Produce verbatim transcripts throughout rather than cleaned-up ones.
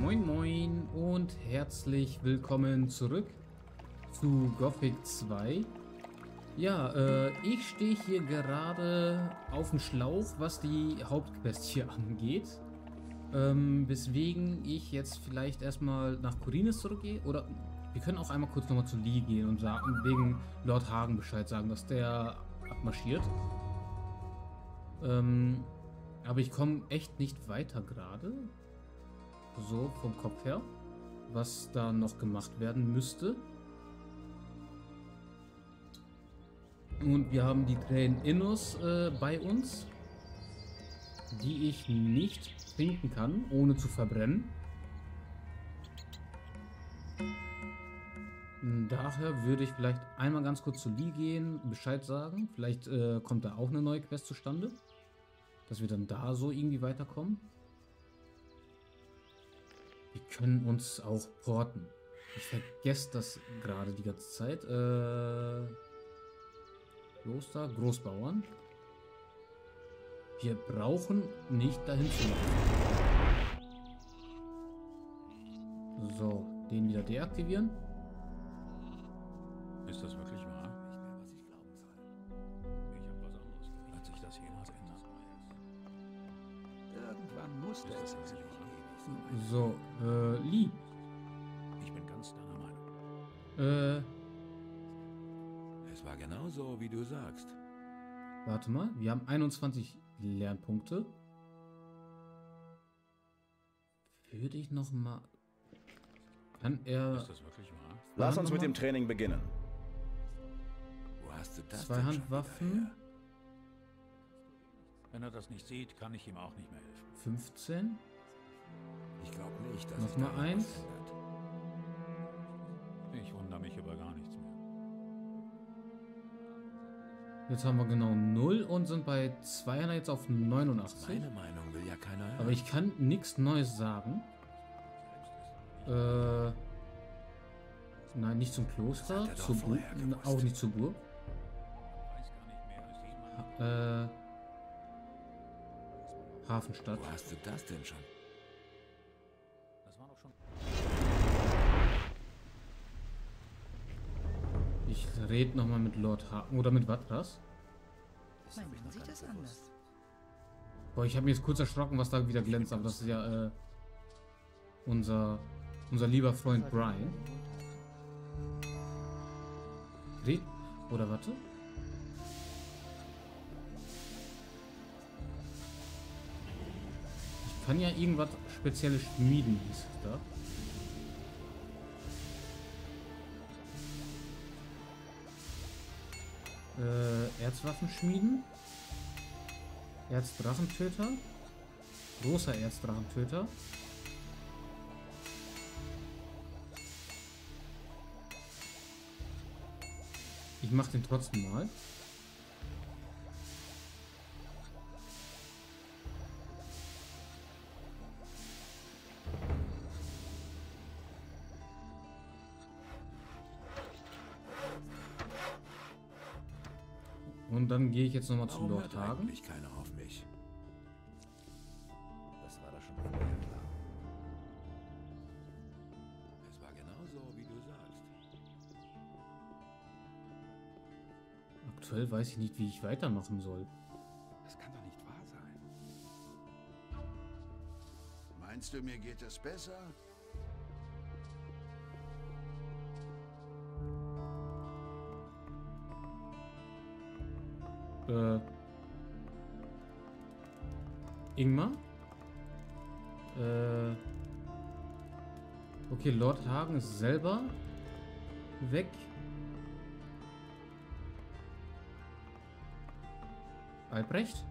Moin Moin und herzlich willkommen zurück zu Gothic zwei. Ja, äh, ich stehe hier gerade auf dem Schlauch, was die Hauptquest hier angeht. Ähm, weswegen ich jetzt vielleicht erstmal nach Khorinis zurückgehe. Oder wir können auch einmal kurz nochmal zu Lee gehen und sagen, wegen Lord Hagen Bescheid sagen, dass der abmarschiert. Ähm, aber ich komme echt nicht weiter gerade. So, vom Kopf her. Was da noch gemacht werden müsste. Und wir haben die Tränen Innos äh, bei uns, die ich nicht trinken kann, ohne zu verbrennen. Daher würde ich vielleicht einmal ganz kurz zu Lee gehen, Bescheid sagen. Vielleicht äh, kommt da auch eine neue Quest zustande, dass wir dann da so irgendwie weiterkommen. Wir können uns auch porten. Ich vergesse das gerade die ganze Zeit. Äh, Kloster, Großbauern. Wir brauchen nicht dahin zu laufen. So, den wieder deaktivieren. Ist das wirklich wahr? Nicht mehr, was ich glauben soll. Ich habe was anderes gehört. Wird sich das jemals ändern? Irgendwann muss das sicherlich ewig sein. So, äh, Lee. Ich bin ganz deiner Meinung. Äh, Es war genauso, wie du sagst. warte mal. Wir haben einundzwanzig Lernpunkte. Würde ich noch mal... Kann er... Ist das wirklich wahr? Lass uns mit dem Training beginnen. Wo hast du das Zwei denn schon Handwaffen. wieder her? Wenn er das nicht sieht, kann ich ihm auch nicht mehr helfen. fünfzehn. Ich glaube nicht, dass Noch sich mal daran eins. was ändert. Ich wundere mich über gar nichts mehr. Jetzt haben wir genau null und sind bei zweihundert jetzt auf neunundachtzig. Meine Meinung will ja keiner hören. Aber ich kann nichts Neues sagen. Äh... Nein, nicht zum Kloster, Das hat er doch zur Burg, vorher gewusst. auch nicht zur Burg. weiß gar nicht mehr als jemand. Äh... Hafenstadt. Wo hast du das denn schon? Das war doch schon... Ich rede nochmal mit Lord Hagen. Oder mit Vatras. Manchmal sieht das anders. Boah, ich habe mir jetzt kurz erschrocken, was da wieder glänzt. Aber das ist ja äh, unser, unser lieber Freund Brian. Red... Oder warte. Ich kann ja irgendwas Spezielles schmieden, hieß es da. Äh, Erzwaffen schmieden. Erzdrachentöter. Großer Erzdrachentöter. Ich mach den trotzdem mal. Und dann gehe ich jetzt nochmal zu Warum Lord hört Hagen. eigentlich keiner auf mich? Das war doch schon vorher klar. Es war genauso, wie du sagst. Aktuell weiß ich nicht, wie ich weitermachen soll. Das kann doch nicht wahr sein. Meinst du, mir geht es besser? Äh. Ingmar? Äh. Okay, Lord Hagen ist selber weg. Albrecht? Sich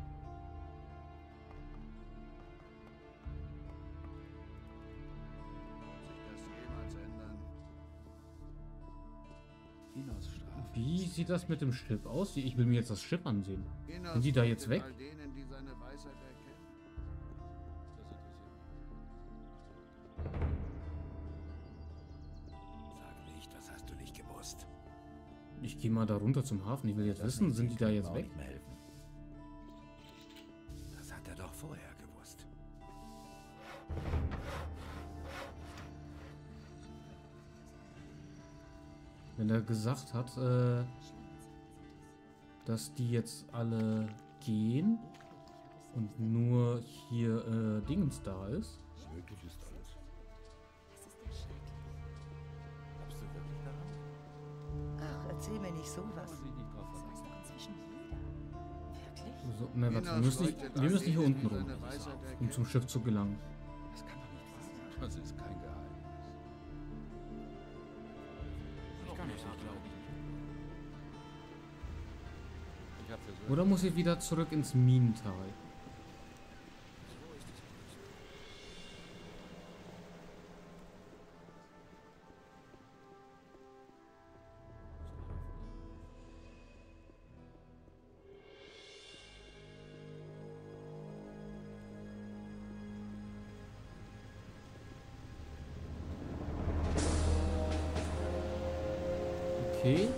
das jemals ändern? Inos Strafe. Wie sieht das mit dem Schiff aus? Ich will mir jetzt das Schiff ansehen. Inos Sind die da folgt jetzt in weg? all denen, die seine Weisheit erkennen. Das interessiert mich. Sag nicht, das hast du nicht gewusst. Ich gehe mal da runter zum Hafen. Ich will jetzt wissen, sind die da jetzt weg? Nicht mehr helfen. Das hat er doch vorher gewusst. Wenn er gesagt hat, äh, dass die jetzt alle gehen und nur hier äh, Dingens da ist. Möglich ist alles. Glaubst du wirklich daran? Ach, erzähl mir nicht sowas. So, ne, warte, wir müssen, nicht, wir müssen hier unten rum, um zum Schiff zu gelangen. Das kann doch nicht wahr sein. Das ist kein Geheimnis. Ich kann es nicht glauben. Ich hab für so Oder muss ich wieder zurück ins Minental? Okay.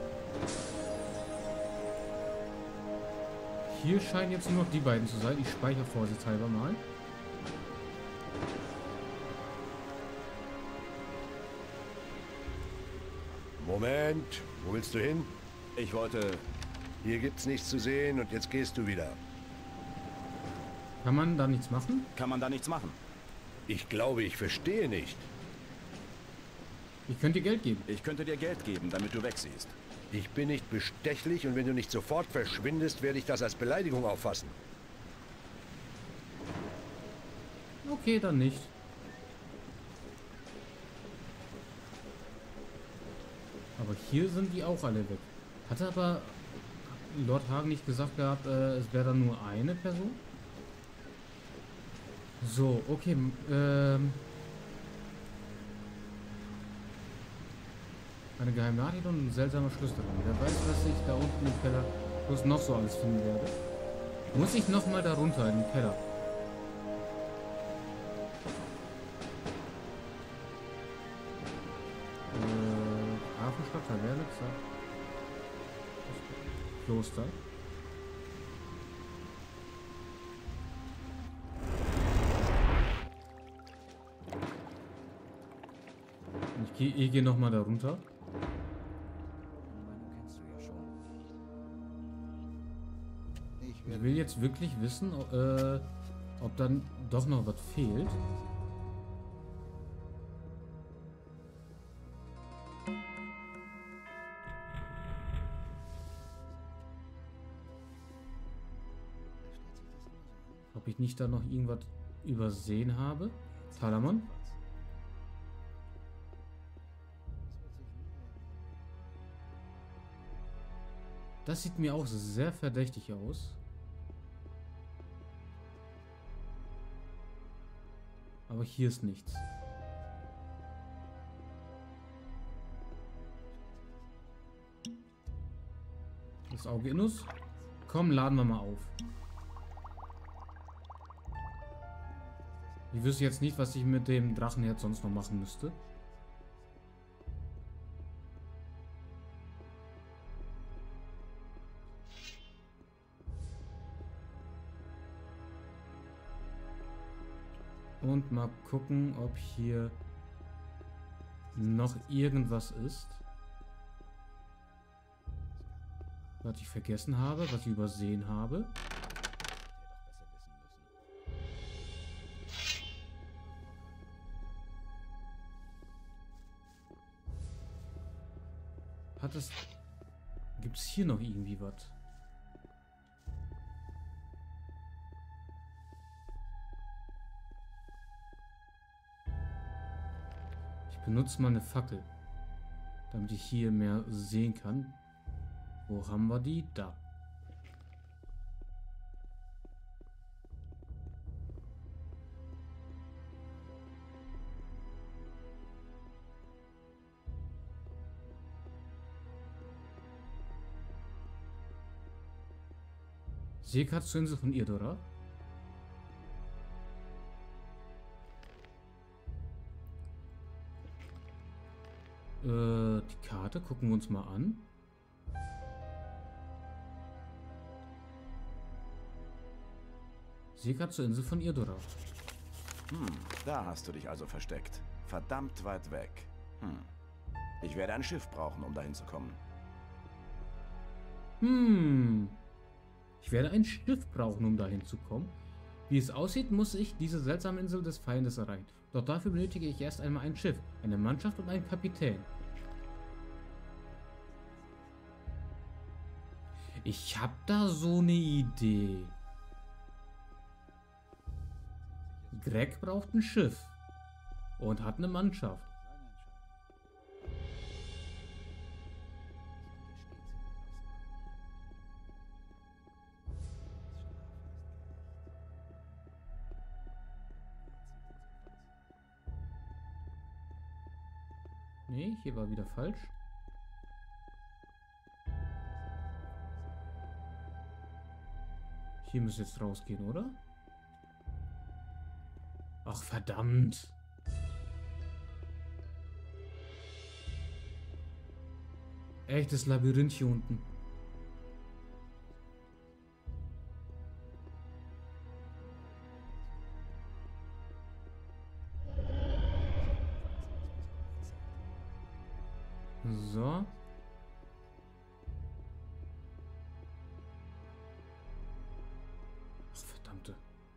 Hier scheinen jetzt nur noch die beiden zu sein. Ich speichere vorsichtshalber mal. Moment, wo willst du hin? Ich wollte... Hier gibt's nichts zu sehen und jetzt gehst du wieder. Kann man da nichts machen? Kann man da nichts machen? Ich glaube, ich verstehe nicht. Ich könnte dir Geld geben. Ich könnte dir Geld geben, damit du wegsiehst. Ich bin nicht bestechlich und wenn du nicht sofort verschwindest, werde ich das als Beleidigung auffassen. Okay, dann nicht. Aber hier sind die auch alle weg. Hat aber Lord Hagen nicht gesagt gehabt, äh, es wäre dann nur eine Person? So, okay. Ähm... Eine geheime Nachricht und ein seltsamer Schlüssel drin. Wer weiß, was ich da unten im Keller bloß noch so alles finden werde. Muss ich nochmal da runter in den Keller? Äh, Hafenstadt, Taverne, Kloster. Ich gehe ich geh nochmal da runter. Ich will jetzt wirklich wissen, äh, ob dann doch noch was fehlt. Ob ich nicht da noch irgendwas übersehen habe. Talamon? Das sieht mir auch sehr verdächtig aus. Aber hier ist nichts. Das Auge Inus. Komm, laden wir mal auf. Ich wüsste jetzt nicht, was ich mit dem Drachenherz sonst noch machen müsste. Und mal gucken, ob hier noch irgendwas ist, was ich vergessen habe, was ich übersehen habe. Hat es... Gibt es hier noch irgendwie was? Ich benutze mal eine Fackel, damit ich hier mehr sehen kann. Wo haben wir die? Da. Seekarte zur Insel von Irdora. Äh, die Karte gucken wir uns mal an. Seekarte zur Insel von Irdora. Hm, da hast du dich also versteckt. Verdammt weit weg. Hm. Ich werde ein Schiff brauchen, um dahin zu kommen. Hm. Ich werde ein Schiff brauchen, um dahin zu kommen. Wie es aussieht, muss ich diese seltsame Insel des Feindes erreichen. Doch dafür benötige ich erst einmal ein Schiff, eine Mannschaft und einen Kapitän. Ich habe da so eine Idee. Greg braucht ein Schiff und hat eine Mannschaft. Nee, hier war wieder falsch. Hier müsste jetzt rausgehen, oder? Ach, verdammt. Echtes Labyrinth hier unten. So. Ach, verdammte.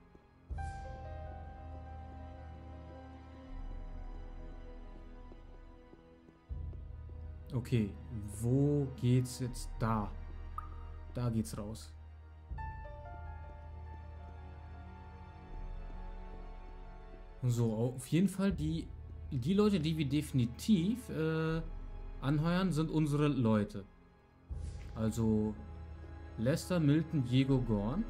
Okay, wo geht's jetzt? Da. Da geht's raus. So, auf jeden Fall die, die Leute, die wir definitiv äh, anheuern, sind unsere Leute. Also Lester, Milton, Diego, Gorn.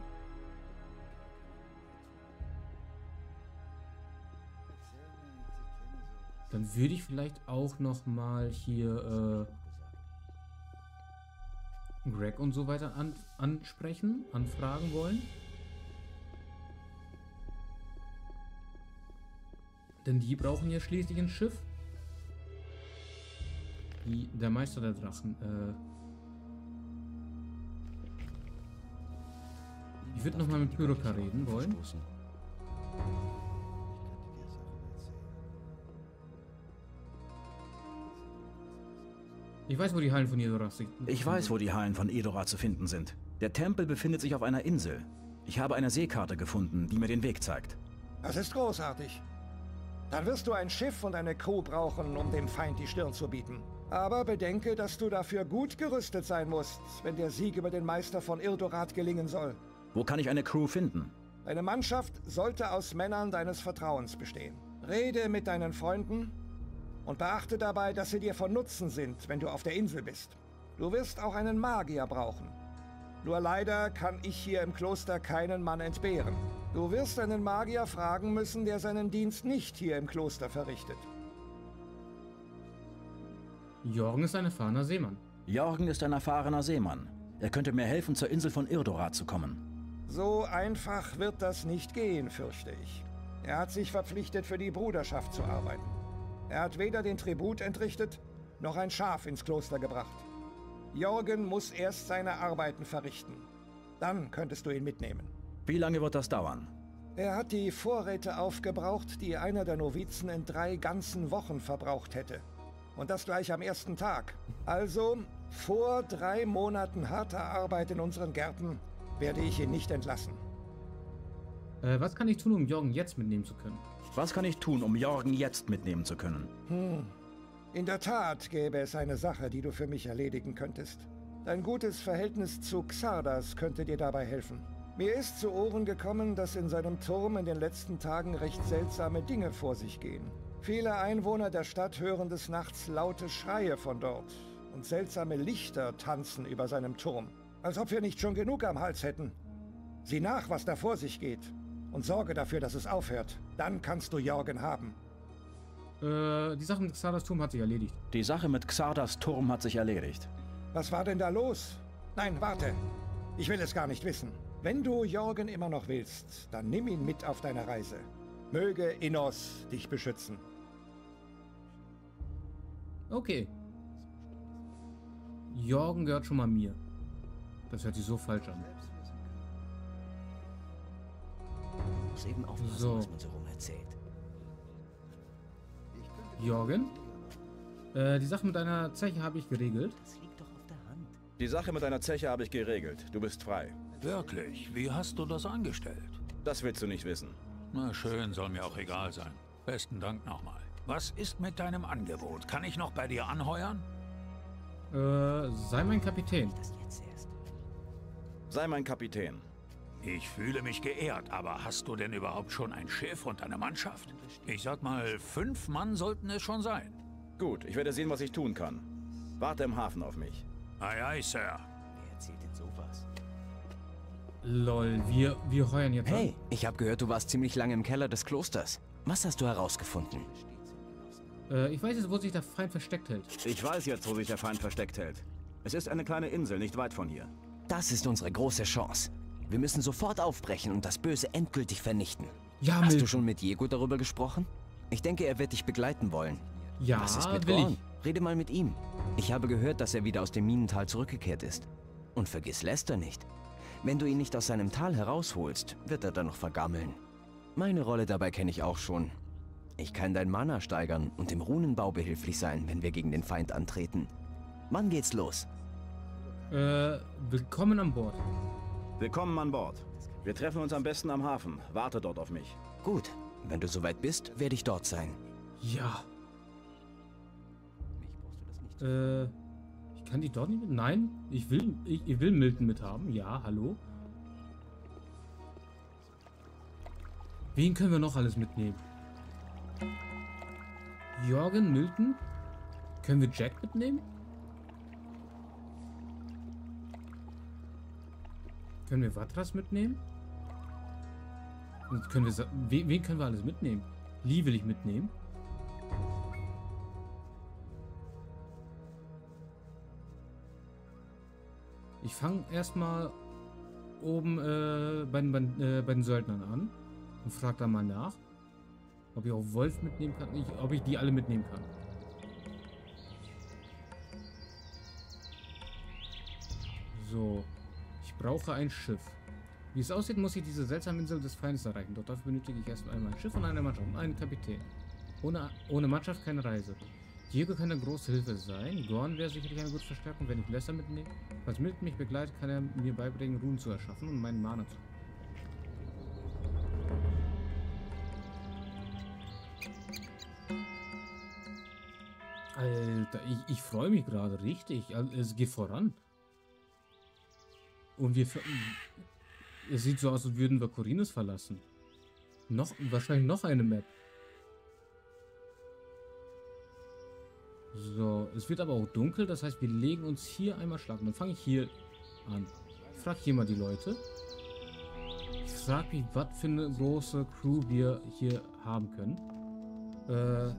Dann würde ich vielleicht auch noch mal hier äh, Greg und so weiter an, ansprechen, anfragen wollen. Denn die brauchen ja schließlich ein Schiff. Die, der Meister der Drachen. Äh, ich würde noch mal mit Pyroka reden wollen. Ich weiß, wo die Hallen von Edoras sind. Ich weiß, wo die Hallen von Edoras zu finden sind. Der Tempel befindet sich auf einer Insel. Ich habe eine Seekarte gefunden, die mir den Weg zeigt. Das ist großartig. Dann wirst du ein Schiff und eine Crew brauchen, um dem Feind die Stirn zu bieten. Aber bedenke, dass du dafür gut gerüstet sein musst, wenn der Sieg über den Meister von Irdorat gelingen soll. Wo kann ich eine Crew finden? Deine Mannschaft sollte aus Männern deines Vertrauens bestehen. Rede mit deinen Freunden und beachte dabei, dass sie dir von Nutzen sind, wenn du auf der Insel bist. Du wirst auch einen Magier brauchen. Nur leider kann ich hier im Kloster keinen Mann entbehren. Du wirst einen Magier fragen müssen, der seinen Dienst nicht hier im Kloster verrichtet. Jorgen ist ein erfahrener Seemann. Jorgen ist ein erfahrener Seemann. Er könnte mir helfen, zur Insel von Irdorat zu kommen. So einfach wird das nicht gehen, fürchte ich. Er hat sich verpflichtet, für die Bruderschaft zu arbeiten. Er hat weder den Tribut entrichtet, noch ein Schaf ins Kloster gebracht. Jorgen muss erst seine Arbeiten verrichten. Dann könntest du ihn mitnehmen. Wie lange wird das dauern? Er hat die Vorräte aufgebraucht, die einer der Novizen in drei ganzen Wochen verbraucht hätte. Und das gleich am ersten Tag. Also, vor drei Monaten harter Arbeit in unseren Gärten werde ich ihn nicht entlassen. Äh, was kann ich tun, um Jorgen jetzt mitnehmen zu können? Was kann ich tun, um Jorgen jetzt mitnehmen zu können? Hm. In der Tat gäbe es eine Sache, die du für mich erledigen könntest. Dein gutes Verhältnis zu Xardas könnte dir dabei helfen. Mir ist zu Ohren gekommen, dass in seinem Turm in den letzten Tagen recht seltsame Dinge vor sich gehen. Viele Einwohner der Stadt hören des Nachts laute Schreie von dort und seltsame Lichter tanzen über seinem Turm. Als ob wir nicht schon genug am Hals hätten. Sieh nach, was da vor sich geht und sorge dafür, dass es aufhört. Dann kannst du Jorgen haben. Äh, die Sache mit Xardas Turm hat sich erledigt. Die Sache mit Xardas Turm hat sich erledigt. Was war denn da los? Nein, warte. Ich will es gar nicht wissen. Wenn du Jorgen immer noch willst, dann nimm ihn mit auf deine Reise. Möge Innos dich beschützen. Okay. Jorgen gehört schon mal mir. Das hört sich so falsch an. Muss eben aufpassen, So. was man so rum erzählt. Jorgen? Äh, die Sache mit deiner Zeche habe ich geregelt. Das liegt doch auf der Hand. Die Sache mit deiner Zeche habe ich geregelt. Du bist frei. Wirklich? Wie hast du das angestellt? Das willst du nicht wissen. Na schön, soll mir auch egal sein. Besten Dank nochmal. Was ist mit deinem Angebot? Kann ich noch bei dir anheuern? Äh, sei mein Kapitän. Das jetzt erst. Sei mein Kapitän. Ich fühle mich geehrt, aber hast du denn überhaupt schon ein Schiff und eine Mannschaft? Ich sag mal, fünf Mann sollten es schon sein. Gut, ich werde sehen, was ich tun kann. Warte im Hafen auf mich. Aye, aye, Sir. Wer erzählt denn sowas? Lol, wir, wir heuern jetzt Hey, ich habe gehört, du warst ziemlich lange im Keller des Klosters. Was hast du herausgefunden? an. Äh, ich weiß jetzt, wo sich der Feind versteckt hält. Ich weiß jetzt, wo sich der Feind versteckt hält. Es ist eine kleine Insel, nicht weit von hier. Das ist unsere große Chance. Wir müssen sofort aufbrechen und das Böse endgültig vernichten. Ja, Hast Mil- du schon mit Diego darüber gesprochen? Ich denke, er wird dich begleiten wollen. Ja, Was ist mit will Gorn? ich. Rede mal mit ihm. Ich habe gehört, dass er wieder aus dem Minental zurückgekehrt ist. Und vergiss Lester nicht. Wenn du ihn nicht aus seinem Tal herausholst, wird er dann noch vergammeln. Meine Rolle dabei kenne ich auch schon. Ich kann dein Mana steigern und im Runenbau behilflich sein, wenn wir gegen den Feind antreten. Wann geht's los? Äh, willkommen an Bord. Willkommen an Bord. Wir treffen uns am besten am Hafen. Warte dort auf mich. Gut, wenn du soweit bist, werde ich dort sein. Ja. Äh, ich kann die dort nicht mit... Nein, ich will, ich, ich will Milton mithaben. Ja, hallo. Wen können wir noch alles mitnehmen? Jorgen, Milton? Können wir Jack mitnehmen? Können wir Vatras mitnehmen? Und können wir... sa- Wen, wen können wir alles mitnehmen? Lee will ich mitnehmen. Ich fange erstmal oben äh, bei, den- bei, den, äh, bei den Söldnern an und frage da mal nach, ob ich auch Wolf mitnehmen kann, ich, ob ich die alle mitnehmen kann. So, ich brauche ein Schiff. Wie es aussieht, muss ich diese seltsame Insel des Feindes erreichen. Doch dafür benötige ich erst einmal ein Schiff und eine Mannschaft und einen Kapitän. Ohne, ohne Mannschaft keine Reise. Diego kann eine große Hilfe sein. Gorn wäre sicherlich eine gute Verstärkung, wenn ich Lester mitnehme. Falls Milton mich begleitet, kann er mir beibringen, Runen zu erschaffen und meinen Mana zu. Alter, ich, ich freue mich gerade richtig. Also, es geht voran. Und wir... ver- Es sieht so aus, als würden wir Corines verlassen. Noch, wahrscheinlich noch eine Map. So, es wird aber auch dunkel, das heißt, wir legen uns hier einmal schlafen. Dann fange ich hier an. Ich frage hier mal die Leute. Ich frage mich, was für eine große Crew wir hier haben können. Äh,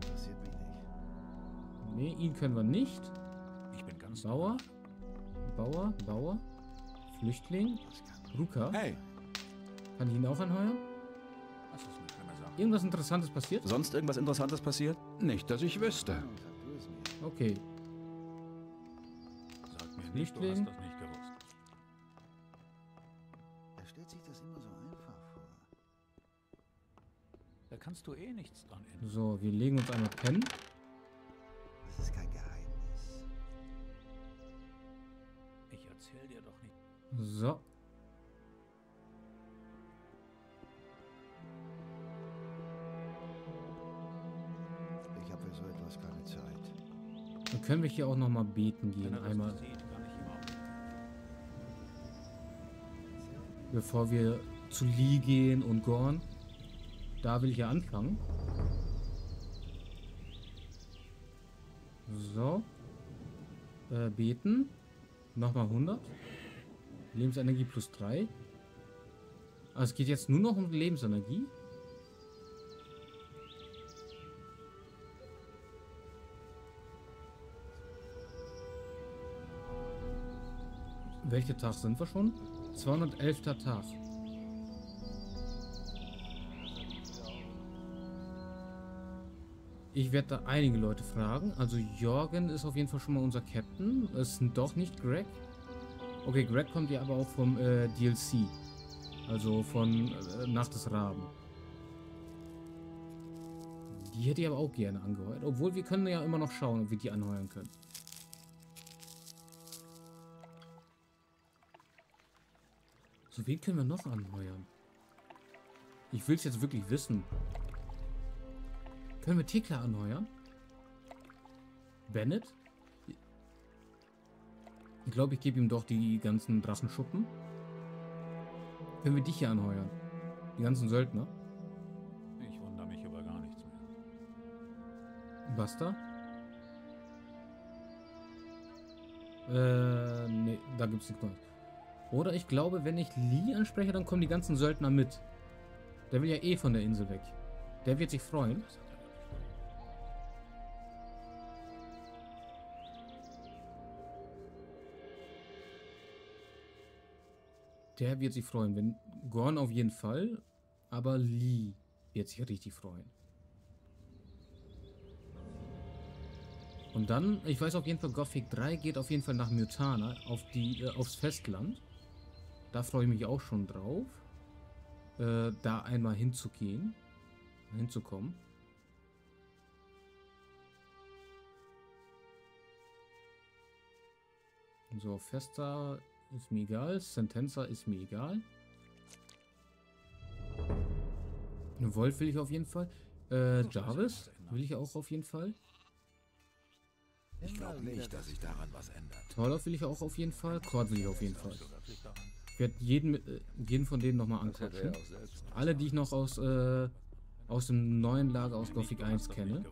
nee, ihn können wir nicht. Ich bin ganz Bauer, Bauer, Bauer, Flüchtling, Ruka. Hey, Kann ich ihn auch anheuern? das ist eine schöne Sache. Irgendwas Interessantes passiert? Sonst irgendwas Interessantes passiert? Nicht, dass ich wüsste. Okay. Sag mir nicht, du Flüchtling. hast das nicht gewusst. Er stellt sich das immer so einfach vor. Da kannst du eh nichts dran ändern. So, wir legen uns einmal pennen. Das ist kein Geheimnis. Ich erzähl dir doch nicht. So. Ich habe für so etwas keine Zeit. Dann können wir hier auch nochmal beten Wenn gehen. er das Einmal, nicht sieht, kann ich ihm auch nicht. bevor wir zu Lee gehen und Gorn. Da will ich ja anfangen. So. Äh, beten. Nochmal hundert. Lebensenergie plus drei. Also es geht jetzt nur noch um Lebensenergie. Welcher Tag sind wir schon? zweihundertelfter Tag. Ich werde da einige Leute fragen. Also Jorgen ist auf jeden Fall schon mal unser Captain. Es ist doch nicht Greg. Okay, Greg kommt ja aber auch vom äh, D L C. Also von äh, Nacht des Raben. Die hätte ich aber auch gerne angeheuert. Obwohl, wir können ja immer noch schauen, ob wir die anheuern können. So, wen können wir noch anheuern? Ich will es jetzt wirklich wissen. Können wir Thekla anheuern? Bennett? Ich glaube, ich gebe ihm doch die ganzen Drachenschuppen. Können wir dich hier anheuern? Die ganzen Söldner? Ich wundere mich über gar nichts mehr. Basta? Äh, nee, da gibt es nichts Neues. Oder ich glaube, wenn ich Lee anspreche, dann kommen die ganzen Söldner mit. Der will ja eh von der Insel weg. Der wird sich freuen. Der wird sich freuen. Wenn Gorn auf jeden Fall, aber Lee wird sich richtig freuen. Und dann, ich weiß auf jeden Fall, Gothic drei geht auf jeden Fall nach Mutana, auf die, äh, aufs Festland. Da freue ich mich auch schon drauf, äh, da einmal hinzugehen, hinzukommen. So, Festa ist mir egal, Sentenza ist mir egal. Eine Wolf will ich auf jeden Fall. Äh, Jarvis will ich auch auf jeden Fall. Ich glaube nicht, dass sich daran was ändert. Torloff will ich auch auf jeden Fall. Cord will ich auf jeden Fall. Ich werde jeden, äh, jeden von denen nochmal anquatschen. Alle, die ich noch aus, äh, aus dem neuen Lager aus Gothic eins kenne.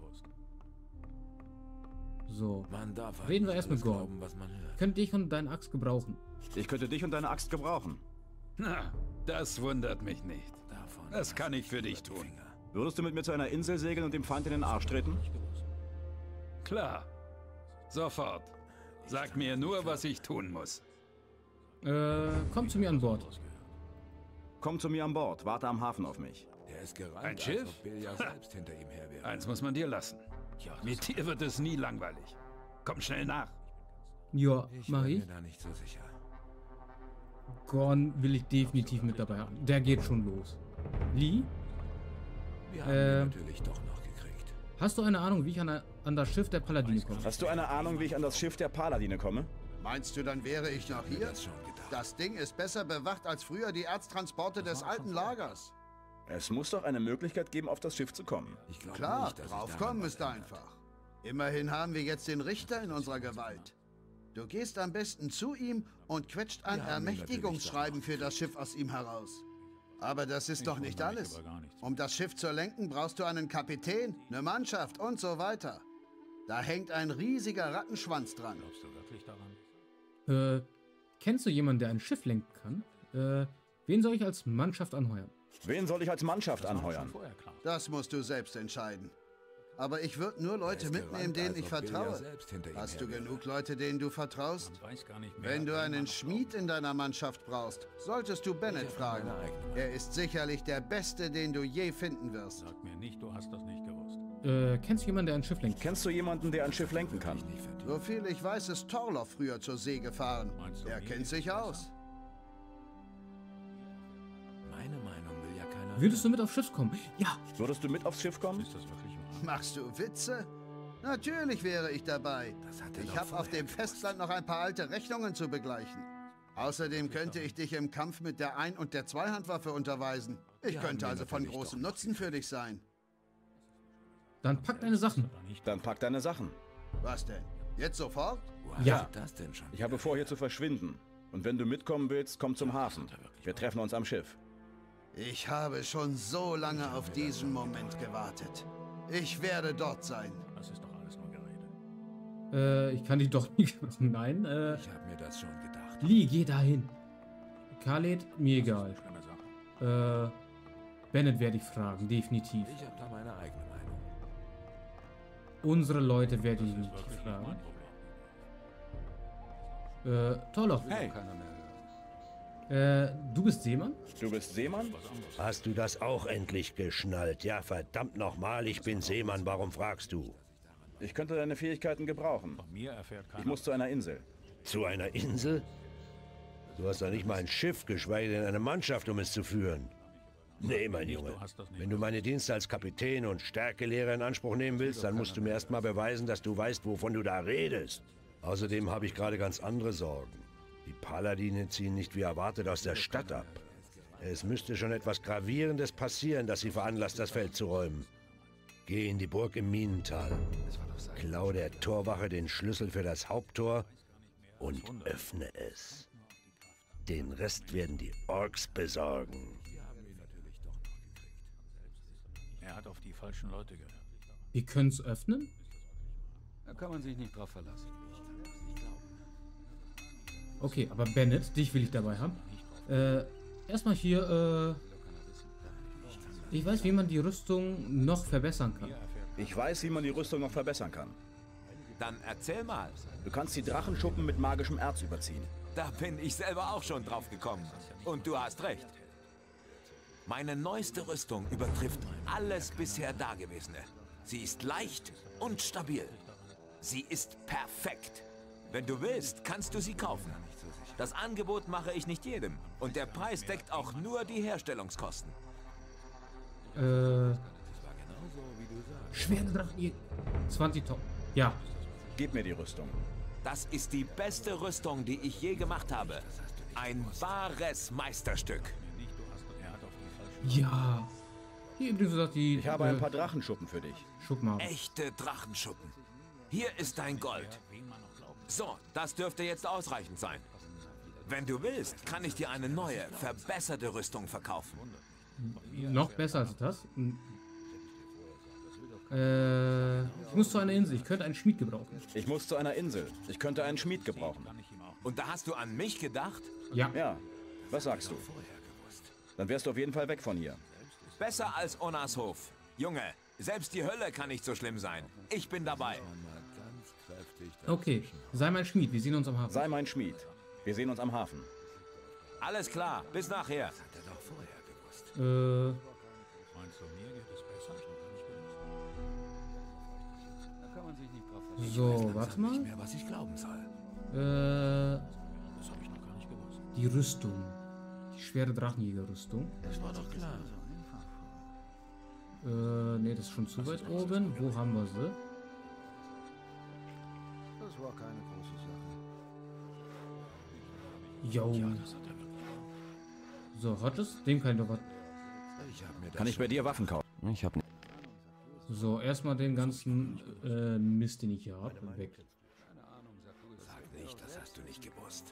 So. Reden wir erst mit Gorn. Könnte ich und deine Axt gebrauchen? Ich könnte dich und deine Axt gebrauchen. Na, das wundert mich nicht. Das kann ich für dich tun. Würdest du mit mir zu einer Insel segeln und dem Feind in den Arsch treten? Klar. Sofort. Sag mir nur, was ich tun muss. Äh, komm zu mir an Bord. Komm zu mir an Bord. Warte am Hafen auf mich. Er ist gerannt, Ein Schiff? als ob Bill ja selbst hinter ihm her wäre. Eins muss man dir lassen. Mit dir wird es nie langweilig. Komm schnell nach. Ja, Ich mach bin ich. mir da nicht so sicher. Gorn will ich definitiv mit dabei haben. Der geht schon los. Lee, Wir haben Äh, ihn natürlich doch noch gekriegt. hast du eine Ahnung, wie ich an, an das Schiff der Paladine komme? Hast du eine Ahnung, wie ich an das Schiff der Paladine komme? Meinst du, dann wäre ich noch hier? Das schon gedacht. Das Ding ist besser bewacht als früher die Erztransporte des alten Lagers. Es muss doch eine Möglichkeit geben, auf das Schiff zu kommen. Ich glaube Klar, nicht, dass sich daran draufkommen was ist ändert. einfach. Immerhin haben wir jetzt den Richter in unserer Gewalt. Du gehst am besten zu ihm und quetscht ein Wir haben ihn Ermächtigungsschreiben natürlich für das Schiff aus ihm heraus. Aber das ist doch nicht alles. Um das Schiff zu lenken, brauchst du einen Kapitän, eine Mannschaft und so weiter. Da hängt ein riesiger Rattenschwanz dran. Glaubst du wirklich daran? Äh, kennst du jemanden, der ein Schiff lenken kann? Äh, wen soll ich als Mannschaft anheuern? Wen soll ich als Mannschaft Das war anheuern? schon vorher klar. Das musst du selbst entscheiden. Aber ich würde nur Er Leute ist mitnehmen, gerannt, denen als ich ob Bill ja vertraue. selbst hinter ihm Hast her du wäre. genug Leute, denen du vertraust? Man weiß gar nicht mehr, Wenn du wen einen man Schmied in deiner Mannschaft brauchst, solltest du Bennett fragen. meine eigene Meinung. Er ist sicherlich der Beste, den du je finden wirst. Sag mir nicht, du hast das nicht gewusst. Äh, kennst du jemanden, der ein Schiff lenkt? Kennst du jemanden, der ein Schiff lenken kann? Nicht verdient. Soviel ich weiß, ist Torloff früher zur See gefahren. Meinst du, Er mir kennt ist sich besser? aus. Meine Meinung will ja keiner. Würdest du mit aufs Schiff kommen? Ja. Würdest du mit aufs Schiff kommen? Ist das wirklich wahr? Machst du Witze? Natürlich wäre ich dabei. Das hat er Ich doch habe auf vorher dem gewusst. Festland noch ein paar alte Rechnungen zu begleichen. Außerdem könnte ich dich im Kampf mit der Ein- und der Zweihandwaffe unterweisen. Ich Wir könnte haben also ihn von natürlich großem doch Nutzen für dich sein. Dann pack deine Sachen. Oder nicht? Dann pack deine Sachen. Was denn? Jetzt sofort? Woher Ja. kommt das denn schon? Ich habe vor, hier zu verschwinden. Und wenn du mitkommen willst, komm zum Hafen. Wir treffen uns am Schiff. Ich habe schon so lange auf diesen Moment gewartet. Ich werde dort sein. Das ist doch alles nur Gerede. Äh, ich kann dich doch nie gebrauchen. Nein, äh, Ich habe mir das schon gedacht. Lee, geh dahin. Khaled, mir egal. Keine Sache. Äh, Bennett werde ich fragen, definitiv. Ich habe da meine eigene Meinung. Unsere Leute werde ich Das ist nicht wirklich nicht fragen. mein Problem. Äh, Torloff, Hey, Keiner mehr hören. äh, du bist Seemann? du bist Seemann? Was anderes. Hast du das auch endlich geschnallt? Ja, verdammt nochmal, ich bin Seemann, warum fragst du? Ich könnte deine Fähigkeiten gebrauchen. Von mir erfährt keiner. Ich muss zu einer Insel. Zu einer Insel? Du hast doch nicht mal ein Schiff, geschweige denn eine Mannschaft, um es zu führen. Nee, mein Junge. Wenn du meine Dienste als Kapitän und Stärkelehrer in Anspruch nehmen willst, dann musst du mir erst mal beweisen, dass du weißt, wovon du da redest. Außerdem habe ich gerade ganz andere Sorgen. Die Paladine ziehen nicht wie erwartet aus der Stadt ab. Es müsste schon etwas Gravierendes passieren, das sie veranlasst, das Feld zu räumen. Geh in die Burg im Minental. Klau der Torwache den Schlüssel für das Haupttor und öffne es. Den Rest werden die Orks besorgen. Er hat auf die falschen Leute gehört. Wir können es öffnen? Da kann man sich nicht drauf verlassen. Okay, aber Bennett, dich will ich dabei haben. Äh, erstmal hier, äh... Ich weiß, wie man die Rüstung noch verbessern kann. Ich weiß, wie man die Rüstung noch verbessern kann. Dann erzähl mal. Du kannst die Drachenschuppen mit magischem Erz überziehen. Da bin ich selber auch schon drauf gekommen. Und du hast recht. Meine neueste Rüstung übertrifft alles bisher Dagewesene. Sie ist leicht und stabil. Sie ist perfekt. Wenn du willst, kannst du sie kaufen. Das Angebot mache ich nicht jedem. Und der Preis deckt auch nur die Herstellungskosten. Äh... Schwere Drachen... zwanzigtausend. Ja. Gib mir die Rüstung. Das ist die beste Rüstung, die ich je gemacht habe. Ein wahres Meisterstück. Ja. Hier übrigens sagt die... Ich habe äh, ein paar Drachenschuppen für dich. Schuppen haben. Echte Drachenschuppen. Hier ist dein Gold. So, das dürfte jetzt ausreichend sein. Wenn du willst, kann ich dir eine neue, verbesserte Rüstung verkaufen. Noch besser als das? Äh, ich muss zu einer Insel. Ich könnte einen Schmied gebrauchen. Ich muss zu einer Insel. Ich könnte einen Schmied gebrauchen. Und da hast du an mich gedacht? Ja. Ja. Was sagst du? Dann wärst du auf jeden Fall weg von hier. Besser als Onas Hof. Junge, selbst die Hölle kann nicht so schlimm sein. Ich bin dabei. Okay, sei mein Schmied. Wir sehen uns am Hafen. Sei mein Schmied. Wir sehen uns am Hafen. Alles klar, bis nachher. Äh... So, warte mal. Mehr, was ich glauben soll. Äh... Das habe ich noch gar nicht gewusst. Die Rüstung. Die schwere Drachenjäger-Rüstung. Das war doch klar. Äh, nee, das ist schon zu weit oben. Wo haben wir sie? Das war keine große Sache. Jo. Ja, das hat er wirklich. So, Hodges, dem kann ich doch was. Ich hab mir das Kann ich bei dir Waffen kaufen? Ich hab nicht. So, erstmal den ganzen äh, Mist, den ich hier habe, weg. Sag nicht, das hast du nicht gewusst.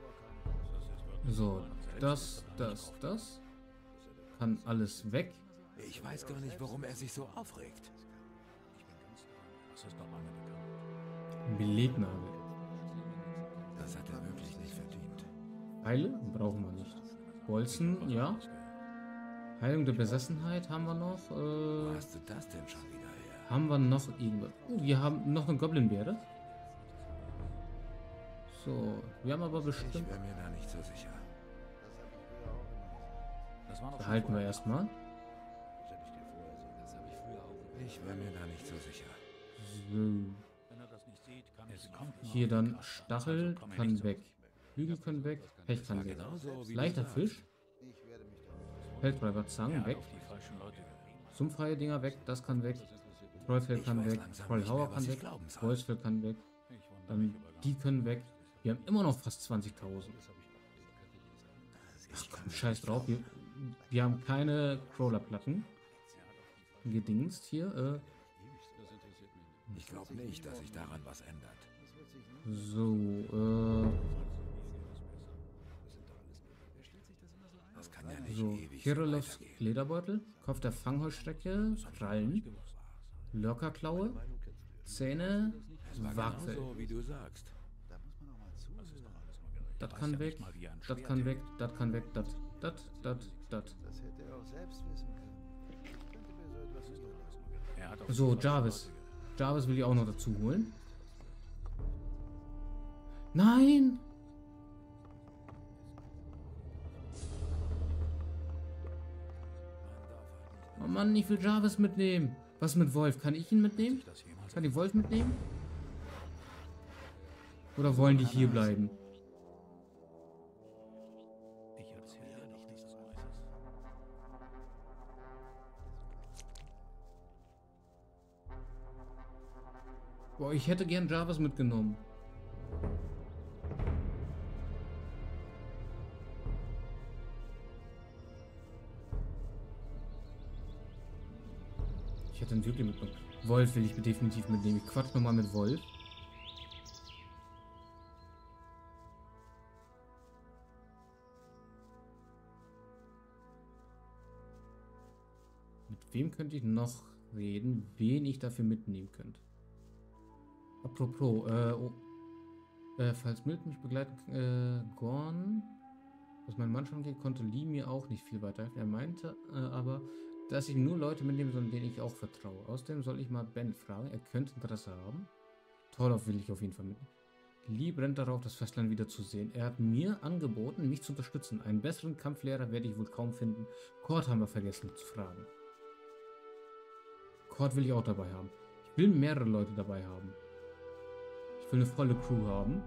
So, das, das, das. Kann alles weg. Ich weiß gar nicht, warum er sich so aufregt. Das ist doch lange bekannt. Belegnagel. Das hat er wirklich nicht verdient. Pfeile brauchen wir nicht. Bolzen, ja. Heilung der Besessenheit haben wir noch. Wo Äh, hast du das denn schon wieder her? haben wir noch irgendwas? Oh, wir haben noch eine Goblinbeere. So, wir haben aber Ich bestimmt... wäre mir da nicht so sicher. Das war doch Behalten wir erstmal. Ich wäre mir da nicht so sicher. So. Wenn er das nicht sieht, kann es kommt. Hier dann Stachel kann weg. Flügel können weg. Pech kann weg. Leichter Fisch. Feldtreiber Zangen weg. Auf die falschen Leute gehört. Sumpfreie Dinger weg. Das kann weg. Trollfell kann weg. Trollhauer kann weg. Wolfsfell kann weg. Dann die können weg. Wir haben immer noch fast zwanzigtausend. Ach komm, scheiß drauf. Wir, wir haben keine Crawlerplatten. Gedingst hier. Äh. Ich glaube nicht, dass sich daran was ändert. So, äh. Das kann ja nicht So, ewig so Kirillovs weitergehen. Lederbeutel, Kopf der Fangheuschrecke, Krallen, Lurkerklaue, Zähne, Wagfell. So wie du sagst. Das kann weg, das kann weg, das kann weg, das, das, das, das. Das hätte er auch selbst wissen können. Könnte mir so etwas überlassen. Er hat auf So, Jarvis. Jarvis will ich auch noch dazu holen. Nein! Oh Mann, ich will Jarvis mitnehmen. Was mit Wolf? Kann ich ihn mitnehmen? Kann ich Wolf mitnehmen? Oder wollen die hier bleiben? Ich erzähle dir nichts Neues. Boah, ich hätte gern Javas mitgenommen. Ich hätte ihn wirklich mitgenommen. Wolf will ich definitiv mitnehmen. Ich quatsch nochmal mit Wolf. Mit wem könnte ich noch reden, wen ich dafür mitnehmen könnte? Apropos, äh, oh, äh falls Milt mich begleitet, äh, Gorn, was mein Mann schon geht, konnte Lee mir auch nicht viel weiterhelfen. Er meinte äh, aber, dass ich nur Leute mitnehme, sondern denen ich auch vertraue. Außerdem soll ich mal Ben fragen, er könnte Interesse haben. Torloff will ich auf jeden Fall mitnehmen. Lee brennt darauf, das Festland wieder zu sehen. Er hat mir angeboten, mich zu unterstützen. Einen besseren Kampflehrer werde ich wohl kaum finden. Kord haben wir vergessen zu fragen. Kord will ich auch dabei haben. Ich will mehrere Leute dabei haben. Ich will eine volle Crew haben.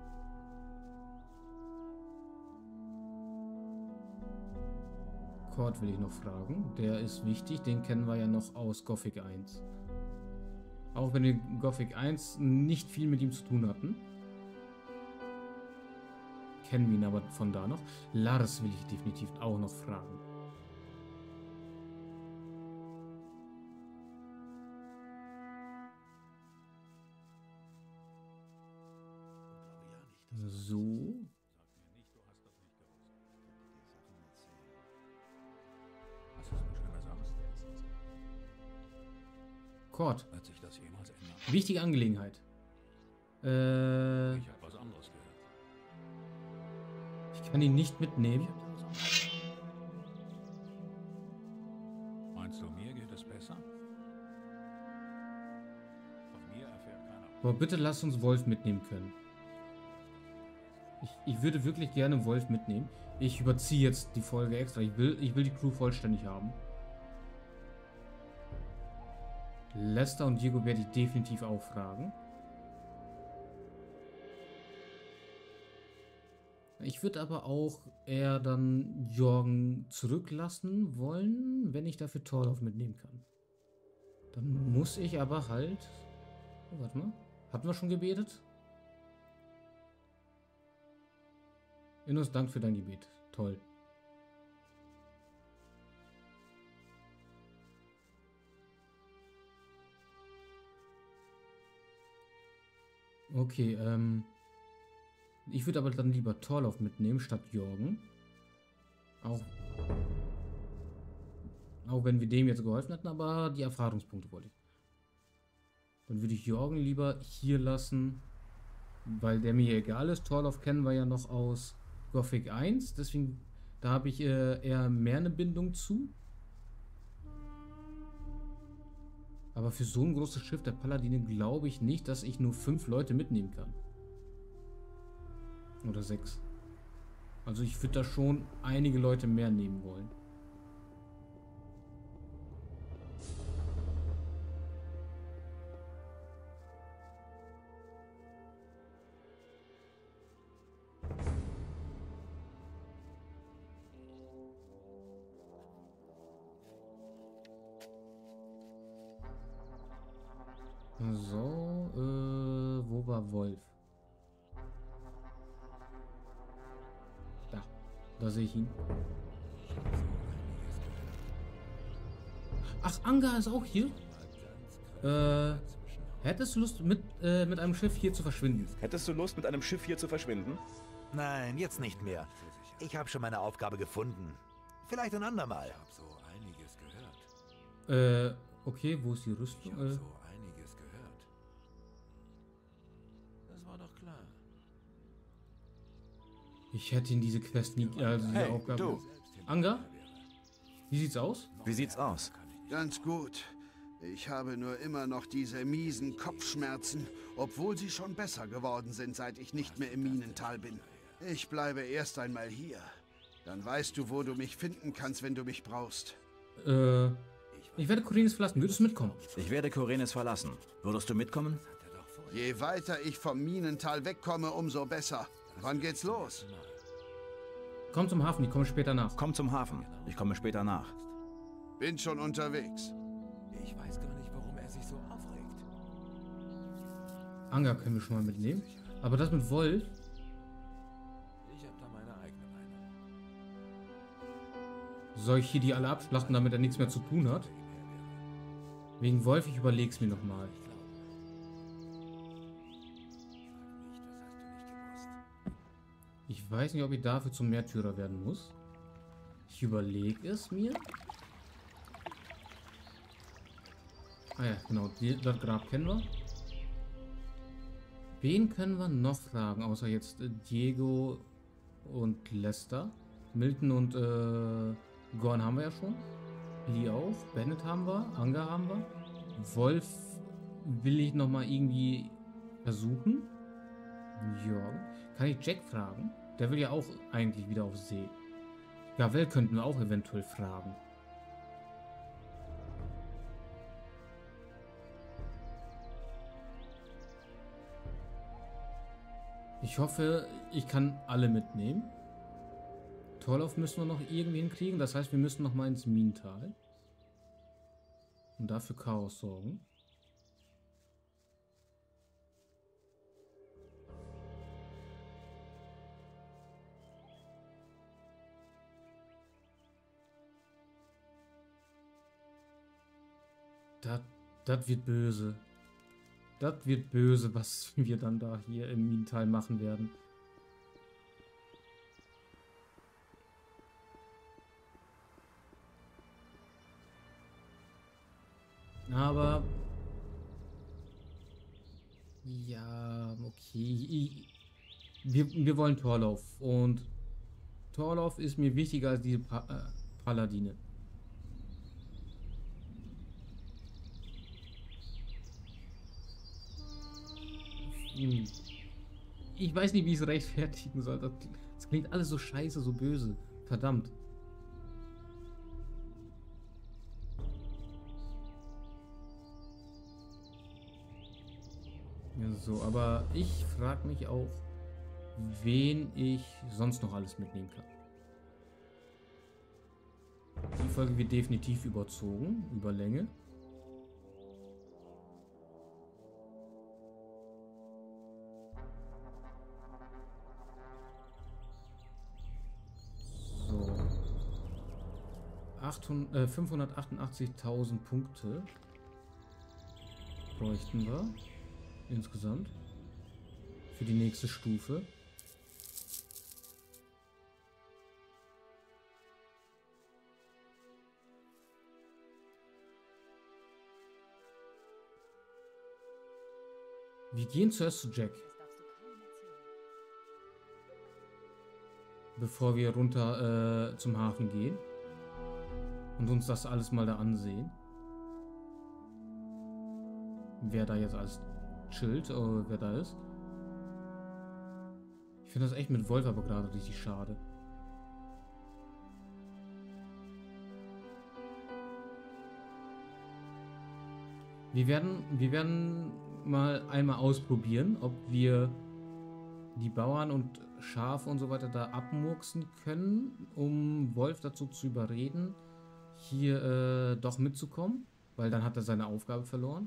Kord will ich noch fragen. Der ist wichtig. Den kennen wir ja noch aus Gothic eins. Auch wenn wir in Gothic eins nicht viel mit ihm zu tun hatten. Kennen wir ihn aber von da noch. Lars will ich definitiv auch noch fragen. So. Kord. Wichtige Angelegenheit. Äh, ich habe was anderes gehört. Ich kann ihn nicht mitnehmen. Meinst du, mir geht es besser? Von mir erfährt keiner. Aber bitte lass uns Wolf mitnehmen können. Ich, ich würde wirklich gerne Wolf mitnehmen. Ich überziehe jetzt die Folge extra. Ich will, ich will die Crew vollständig haben. Lester und Diego werde ich definitiv auch fragen. Ich würde aber auch eher dann Jorgen zurücklassen wollen, wenn ich dafür Torloff mitnehmen kann. Dann muss ich aber halt... Oh, warte mal. Hatten wir schon gebetet? Innos, Dank für dein Gebet. Toll. Okay, ähm... ich würde aber dann lieber Torloff mitnehmen, statt Jorgen. Auch... Auch wenn wir dem jetzt geholfen hätten, aber die Erfahrungspunkte wollte ich. Dann würde ich Jorgen lieber hier lassen, weil der mir egal ist. Torloff kennen wir ja noch aus Gothic eins, deswegen, da habe ich äh, eher mehr eine Bindung zu. Aber für so ein großes Schiff der Paladine glaube ich nicht, dass ich nur fünf Leute mitnehmen kann. Oder sechs. Also ich würde da schon einige Leute mehr nehmen wollen. So, äh, wo war Wolf? Da, da sehe ich ihn. Ach, Anga ist auch hier? Äh, hättest du Lust, mit, äh, mit einem Schiff hier zu verschwinden? Hättest du Lust, mit einem Schiff hier zu verschwinden? Nein, jetzt nicht mehr. Ich habe schon meine Aufgabe gefunden. Vielleicht ein andermal. Ich habe so einiges gehört. Äh, okay, wo ist die Rüstung? Äh, Ich hätte ihn diese Quest nie, also diese hey, Aufgabe. Du. Anga? Wie sieht's aus? Wie sieht's aus? Ganz gut. Ich habe nur immer noch diese miesen Kopfschmerzen, obwohl sie schon besser geworden sind, seit ich nicht mehr im Minental bin. Ich bleibe erst einmal hier. Dann weißt du, wo du mich finden kannst, wenn du mich brauchst. Äh, ich werde Korenis verlassen. Würdest du mitkommen? Ich werde Korenis verlassen. Würdest du mitkommen? Je weiter ich vom Minental wegkomme, umso besser. Wann geht's los? Komm zum Hafen, ich komme später nach. Komm zum Hafen, ich komme später nach. Bin schon unterwegs. Ich weiß gar nicht, warum er sich so aufregt. Anger können wir schon mal mitnehmen. Aber das mit Wolf... Ich habe da meine eigene Meinung. Soll ich hier die alle abschlachten, damit er nichts mehr zu tun hat? Wegen Wolf, ich überleg's mir nochmal. Ich weiß nicht, ob ich dafür zum Märtyrer werden muss. Ich überlege es mir. Ah ja, genau, die, das Grab kennen wir. Wen können wir noch fragen, außer jetzt äh, Diego und Lester? Milton und äh, Gorn haben wir ja schon. Lee auch. Bennett haben wir. Anger haben wir. Wolf will ich nochmal irgendwie versuchen. Ja. Kann ich Jack fragen? Der will ja auch eigentlich wieder auf See. Gavel könnten wir auch eventuell fragen. Ich hoffe, ich kann alle mitnehmen. Torlauf müssen wir noch irgendwie hinkriegen. Das heißt, wir müssen noch mal ins Minental. Und dafür Chaos sorgen. Das, das wird böse. Das wird böse, was wir dann da hier im Minental machen werden. Aber... Ja, okay. Ich, wir, wir wollen Torlauf. Und Torlauf ist mir wichtiger als diese pa äh, Paladine. Ich weiß nicht, wie ich es rechtfertigen soll. Das, das klingt alles so scheiße, so böse. Verdammt. Ja, so, aber ich frage mich auch, wen ich sonst noch alles mitnehmen kann. Die Folge wird definitiv überzogen, über Länge. fünfhundertachtundachtzigtausend Punkte bräuchten wir insgesamt für die nächste Stufe. Wir gehen zuerst zu Jack, bevor wir runter äh, zum Hafen gehen. Und uns das alles mal da ansehen. Wer da jetzt alles chillt, oder wer da ist. Ich finde das echt mit Wolf aber gerade richtig schade. Wir werden, wir werden mal einmal ausprobieren, ob wir die Bauern und Schafe und so weiter da abmurksen können, um Wolf dazu zu überreden, hier äh, doch mitzukommen, weil dann hat er seine Aufgabe verloren.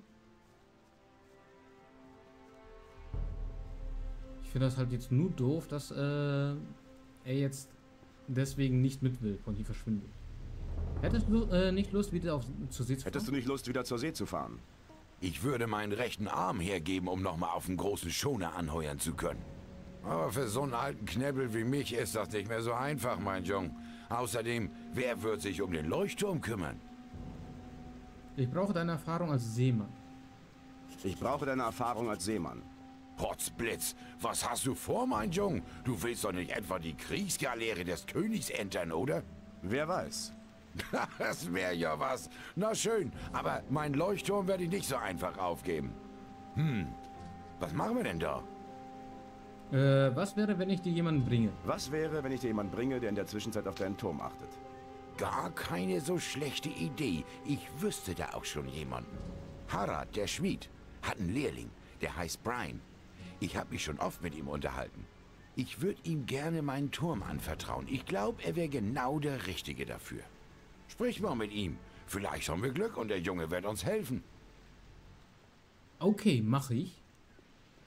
Ich finde das halt jetzt nur doof, dass äh, er jetzt deswegen nicht mit will und hier verschwindet. Hättest du äh, nicht Lust, wieder auf, zur See zu fahren? Hättest du nicht Lust, wieder zur See zu fahren? Ich würde meinen rechten Arm hergeben, um nochmal auf einen großen Schoner anheuern zu können. Aber für so einen alten Knäppel wie mich ist das nicht mehr so einfach, mein Junge. Außerdem, wer wird sich um den Leuchtturm kümmern? Ich brauche deine Erfahrung als Seemann. Ich brauche deine Erfahrung als Seemann. Potzblitz, was hast du vor, mein Junge? Du willst doch nicht etwa die Kriegsgaleere des Königs entern, oder? Wer weiß. Das wäre ja was. Na schön, aber mein Leuchtturm werde ich nicht so einfach aufgeben. Hm, was machen wir denn da? Äh, was wäre, wenn ich dir jemanden bringe? Was wäre, wenn ich dir jemanden bringe, der in der Zwischenzeit auf deinen Turm achtet? Gar keine so schlechte Idee. Ich wüsste da auch schon jemanden. Harald, der Schmied, hat einen Lehrling, der heißt Brian. Ich habe mich schon oft mit ihm unterhalten. Ich würde ihm gerne meinen Turm anvertrauen. Ich glaube, er wäre genau der Richtige dafür. Sprich mal mit ihm. Vielleicht haben wir Glück und der Junge wird uns helfen. Okay, mache ich.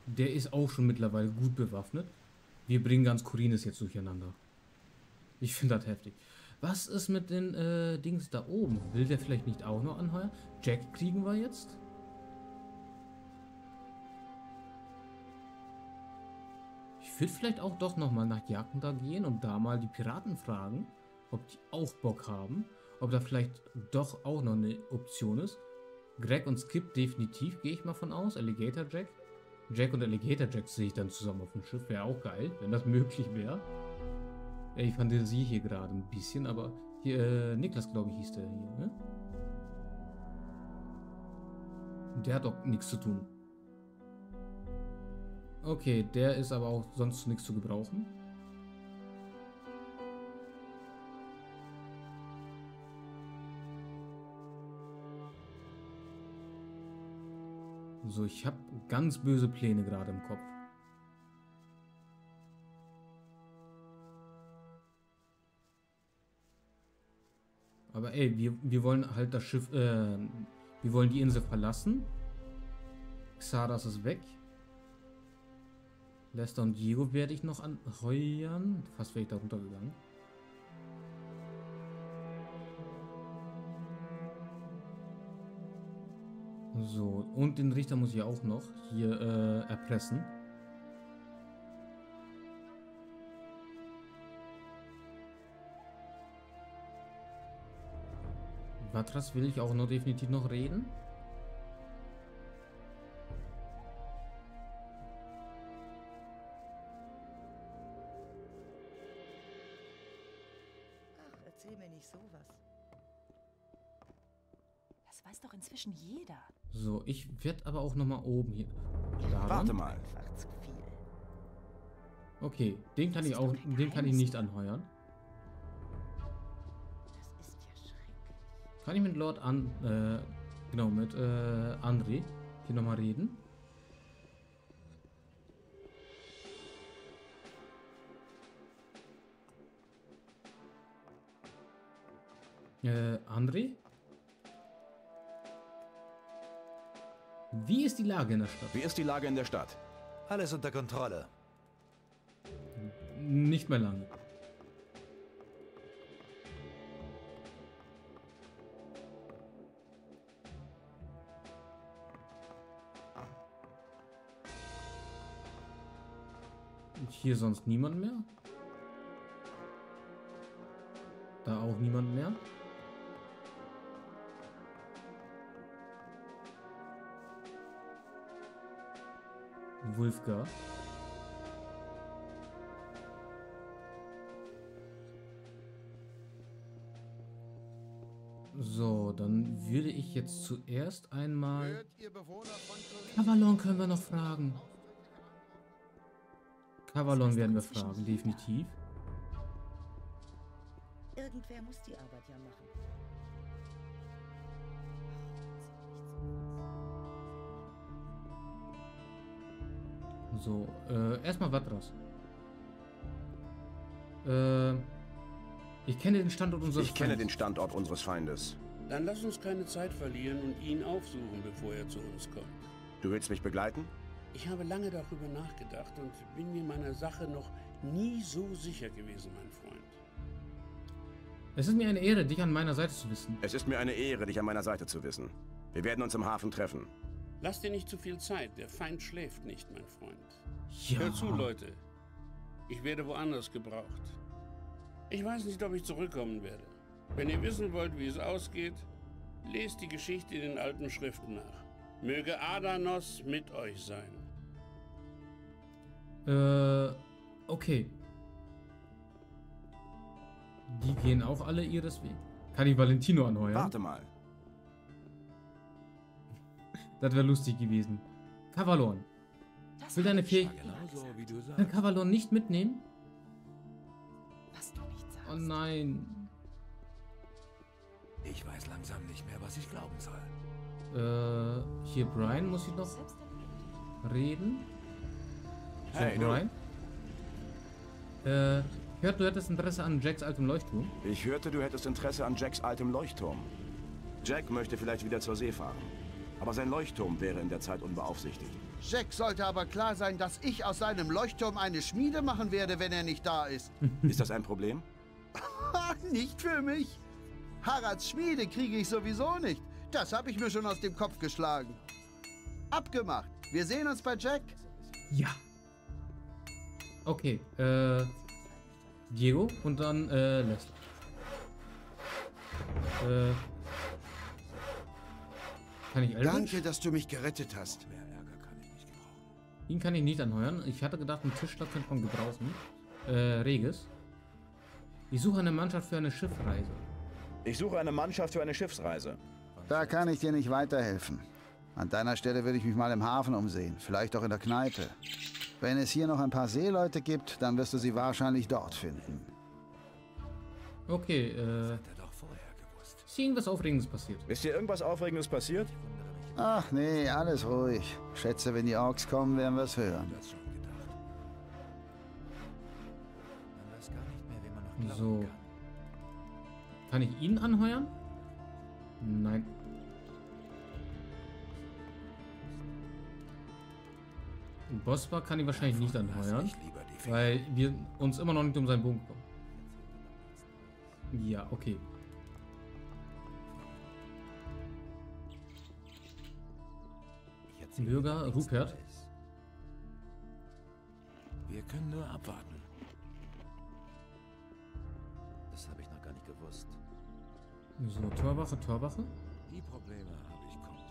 Der ist auch schon mittlerweile gut bewaffnet. Wir bringen ganz Khorinis jetzt durcheinander. Ich finde das heftig. Was ist mit den äh, Dings da oben? Will der vielleicht nicht auch noch anheuern? Jack kriegen wir jetzt? Ich würde vielleicht auch doch nochmal nach Jagda gehen und da mal die Piraten fragen, ob die auch Bock haben. Ob da vielleicht doch auch noch eine Option ist. Greg und Skip definitiv, gehe ich mal von aus. Alligator Jack. Jack und Alligator Jack sehe ich dann zusammen auf dem Schiff. Wäre auch geil, wenn das möglich wäre. Ich fantasiere hier gerade ein bisschen, aber hier, äh, Niklas, glaube ich, hieß der hier, ne? Der hat auch nichts zu tun. Okay, der ist aber auch sonst nichts zu gebrauchen. So, ich habe ganz böse Pläne gerade im Kopf. Aber ey, wir, wir wollen halt das Schiff, äh, wir wollen die Insel verlassen. Xardas ist weg. Lester und Diego werde ich noch anheuern. Fast wäre ich da runtergegangen. So, und den Richter muss ich auch noch hier äh, erpressen. Vatras will ich auch noch definitiv noch reden. Ach, erzähl mir nicht sowas. Das weiß doch inzwischen jeder. So, ich werde aber auch noch mal oben hier. Daran. Warte mal. Einfach zu viel. Okay, den kann ich auch, den kann ich nicht anheuern. Das ist ja schrecklich. Kann ich mit Lord An, äh, genau, mit äh, André hier nochmal reden? Äh, André? Wie ist die Lage in der Stadt? Wie ist die Lage in der Stadt? Alles unter Kontrolle. Nicht mehr lange. Hier sonst niemand mehr? Da auch niemand mehr? Wulfgar. So, dann würde ich jetzt zuerst einmal... Kavalon können wir noch fragen. Kavalon werden wir fragen, definitiv. Irgendwer muss die Arbeit ja machen. So, äh, erstmal Vatras. Äh, ich kenne den Standort unseres Ich kenne den Standort unseres Feindes. Dann lass uns keine Zeit verlieren und ihn aufsuchen, bevor er zu uns kommt. Du willst mich begleiten? Ich habe lange darüber nachgedacht und bin mir meiner Sache noch nie so sicher gewesen, mein Freund. Es ist mir eine Ehre, dich an meiner Seite zu wissen. Es ist mir eine Ehre, dich an meiner Seite zu wissen. Wir werden uns im Hafen treffen. Lass dir nicht zu viel Zeit, der Feind schläft nicht, mein Freund. Ja. Hört zu, Leute. Ich werde woanders gebraucht. Ich weiß nicht, ob ich zurückkommen werde. Wenn ihr wissen wollt, wie es ausgeht, lest die Geschichte in den alten Schriften nach. Möge Adanos mit euch sein. Äh, okay. Die gehen auch alle ihres Weg. Kann ich Valentino anheuern? Warte mal. Das wäre lustig gewesen. Kavalon. Will deine Fähigkeit... Kann Kavalon nicht mitnehmen? Was du nicht sagst. Oh nein. Ich weiß langsam nicht mehr, was ich glauben soll. Äh, hier Brian muss ich noch reden. So, Hey, Brian. Äh, ich hörte, du hättest Interesse an Jacks altem Leuchtturm. Ich hörte, du hättest Interesse an Jacks altem Leuchtturm. Jack möchte vielleicht wieder zur See fahren. Aber sein Leuchtturm wäre in der Zeit unbeaufsichtigt. Jack sollte aber klar sein, dass ich aus seinem Leuchtturm eine Schmiede machen werde, wenn er nicht da ist. Ist das ein Problem? Nicht für mich. Harads Schmiede kriege ich sowieso nicht. Das habe ich mir schon aus dem Kopf geschlagen. Abgemacht. Wir sehen uns bei Jack. Ja. Okay, äh... Diego und dann, äh, Lester. Äh... Kann ich Eldritch? Danke, dass du mich gerettet hast. Ihn kann ich nicht anheuern. Ich hatte gedacht, einen Tischler könnte man gebrauchen. Äh, Regis. Ich suche eine Mannschaft für eine Schiffreise. Ich suche eine Mannschaft für eine Schiffsreise. Da kann ich dir nicht weiterhelfen. An deiner Stelle würde ich mich mal im Hafen umsehen, vielleicht auch in der Kneipe. Wenn es hier noch ein paar Seeleute gibt, dann wirst du sie wahrscheinlich dort finden. Okay, äh... ist hier irgendwas Aufregendes passiert? Ist hier irgendwas Aufregendes passiert? Ach nee, alles ruhig. Schätze, wenn die Orks kommen, werden wir es hören. So. Kann ich ihn anheuern? Nein. Bospa kann ich wahrscheinlich nicht anheuern, weil wir uns immer noch nicht um seinen Bogen kommen. Ja, okay. Bürger Rupert. Wir können nur abwarten. Das habe ich noch gar nicht gewusst. So, Torwache, Torwache. Die Probleme habe ich kommen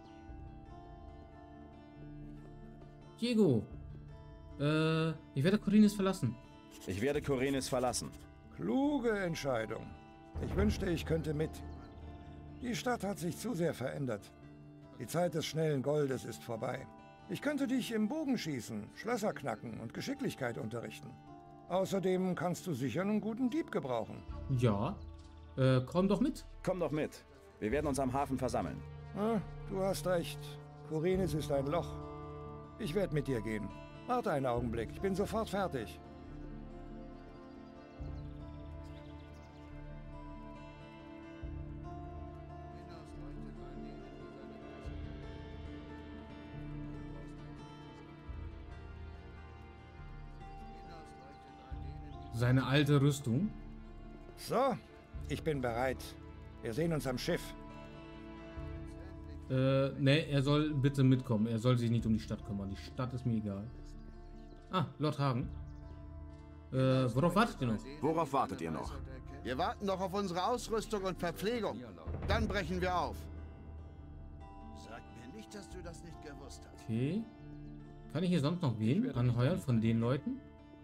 sehen. Diego. Äh, ich werde Khorinis verlassen. Ich werde Khorinis verlassen. Kluge Entscheidung. Ich wünschte, ich könnte mit. Die Stadt hat sich zu sehr verändert. Die Zeit des schnellen Goldes ist vorbei. Ich könnte dich im Bogenschießen, Schlösser knacken und Geschicklichkeit unterrichten. Außerdem kannst du sicher einen guten Dieb gebrauchen. Ja, äh, komm doch mit. Komm doch mit. Wir werden uns am Hafen versammeln. Ah, du hast recht. Khorinis ist ein Loch. Ich werde mit dir gehen. Warte einen Augenblick, ich bin sofort fertig. Seine alte Rüstung. So, ich bin bereit. Wir sehen uns am Schiff. Äh, ne, er soll bitte mitkommen. Er soll sich nicht um die Stadt kümmern. Die Stadt ist mir egal. Ah, Lord Hagen. Äh, worauf wartet ihr noch? Worauf wartet ihr noch? Wir warten noch auf unsere Ausrüstung und Verpflegung. Dann brechen wir auf. Sag mir nicht, dass du das nicht gewusst hast. Okay. Kann ich hier sonst noch wen anheuern von den Leuten?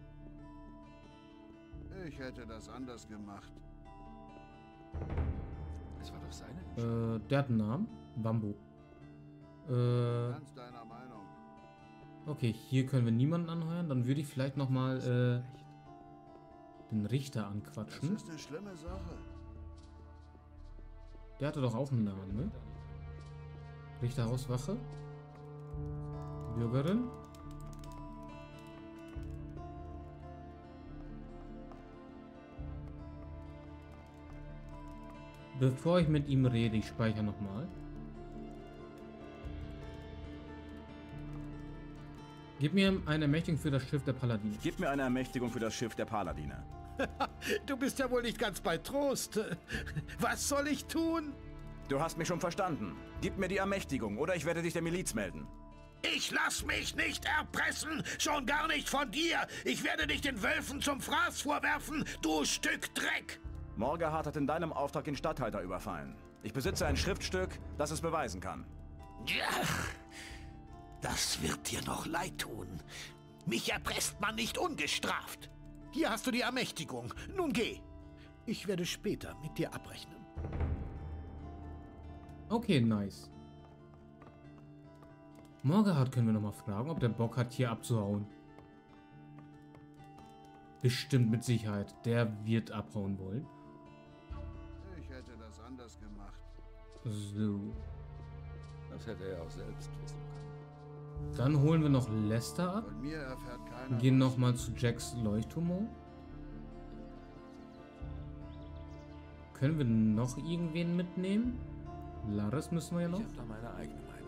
Ich hätte das anders gemacht. Das war doch seine. Äh, der hat einen Namen. Bambu. Äh. Ganz deiner Meinung. Okay, hier können wir niemanden anheuern. Dann würde ich vielleicht nochmal äh, den Richter anquatschen. Das ist eine schlimme Sache. Der hatte doch auch einen Namen, ne? Richterhauswache. Bürgerin. Bevor ich mit ihm rede, ich speichere nochmal. Gib mir eine Ermächtigung für das Schiff der Paladine. Gib mir eine Ermächtigung für das Schiff der Paladine. Du bist ja wohl nicht ganz bei Trost. Was soll ich tun? Du hast mich schon verstanden. Gib mir die Ermächtigung, oder ich werde dich der Miliz melden. Ich lass mich nicht erpressen, schon gar nicht von dir. Ich werde dich den Wölfen zum Fraß vorwerfen, du Stück Dreck. Morgahart hat in deinem Auftrag den Statthalter überfallen. Ich besitze ein Schriftstück, das es beweisen kann. Ja, das wird dir noch leid tun. Mich erpresst man nicht ungestraft. Hier hast du die Ermächtigung. Nun geh. Ich werde später mit dir abrechnen. Okay, nice. Morgahart können wir nochmal fragen, ob der Bock hat, hier abzuhauen. Bestimmt mit Sicherheit. Der wird abhauen wollen. Ich hätte das anders gemacht. So. Das hätte er auch selbst wissen können. Dann holen wir noch Lester ab. Von mir erfährt keiner. Gehen nochmal zu Jacks Leuchtturm. Können wir noch irgendwen mitnehmen? Laris müssen wir ja noch. Ich habe da meine eigene Meinung.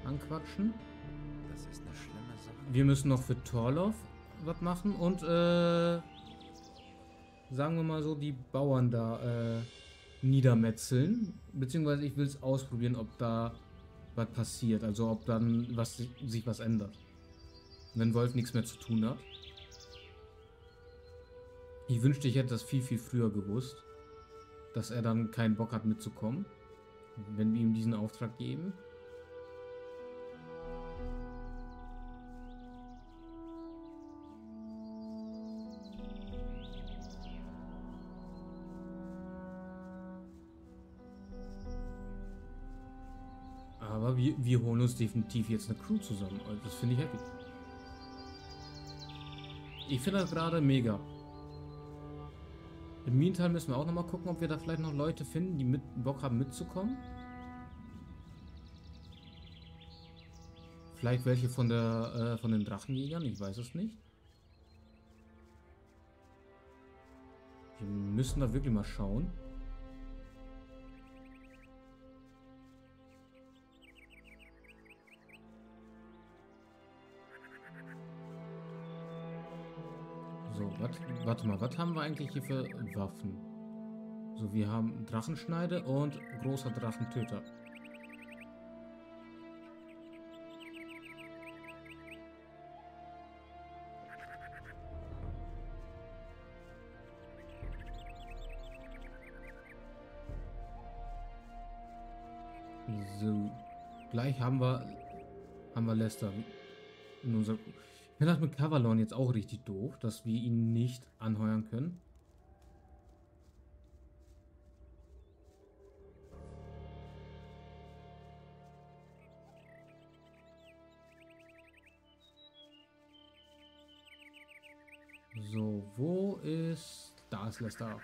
anquatschen. Das ist eine schlimme Sache. Wir müssen noch für Torlov was machen und äh, sagen wir mal so, die Bauern da äh, niedermetzeln. Beziehungsweise ich will es ausprobieren, ob da was passiert. Also ob dann was sich was ändert. Wenn Wolf nichts mehr zu tun hat. Ich wünschte, ich hätte das viel, viel früher gewusst. Dass er dann keinen Bock hat mitzukommen. Wenn wir ihm diesen Auftrag geben. Aber wir, wir holen uns definitiv jetzt eine Crew zusammen. Also das finde ich happy. Ich finde das gerade mega. Im Meantime müssen wir auch nochmal gucken, ob wir da vielleicht noch Leute finden, die mit Bock haben mitzukommen. Vielleicht welche von der äh, von den Drachenjägern, ich weiß es nicht. Wir müssen da wirklich mal schauen. So, wat, warte mal, was haben wir eigentlich hier für Waffen? So, wir haben Drachenschneide und großer Drachentöter. So, gleich haben wir haben wir Lester in unserer... Ich finde das mit Kavalon jetzt auch richtig doof, dass wir ihn nicht anheuern können. So, wo ist... Da ist Lester.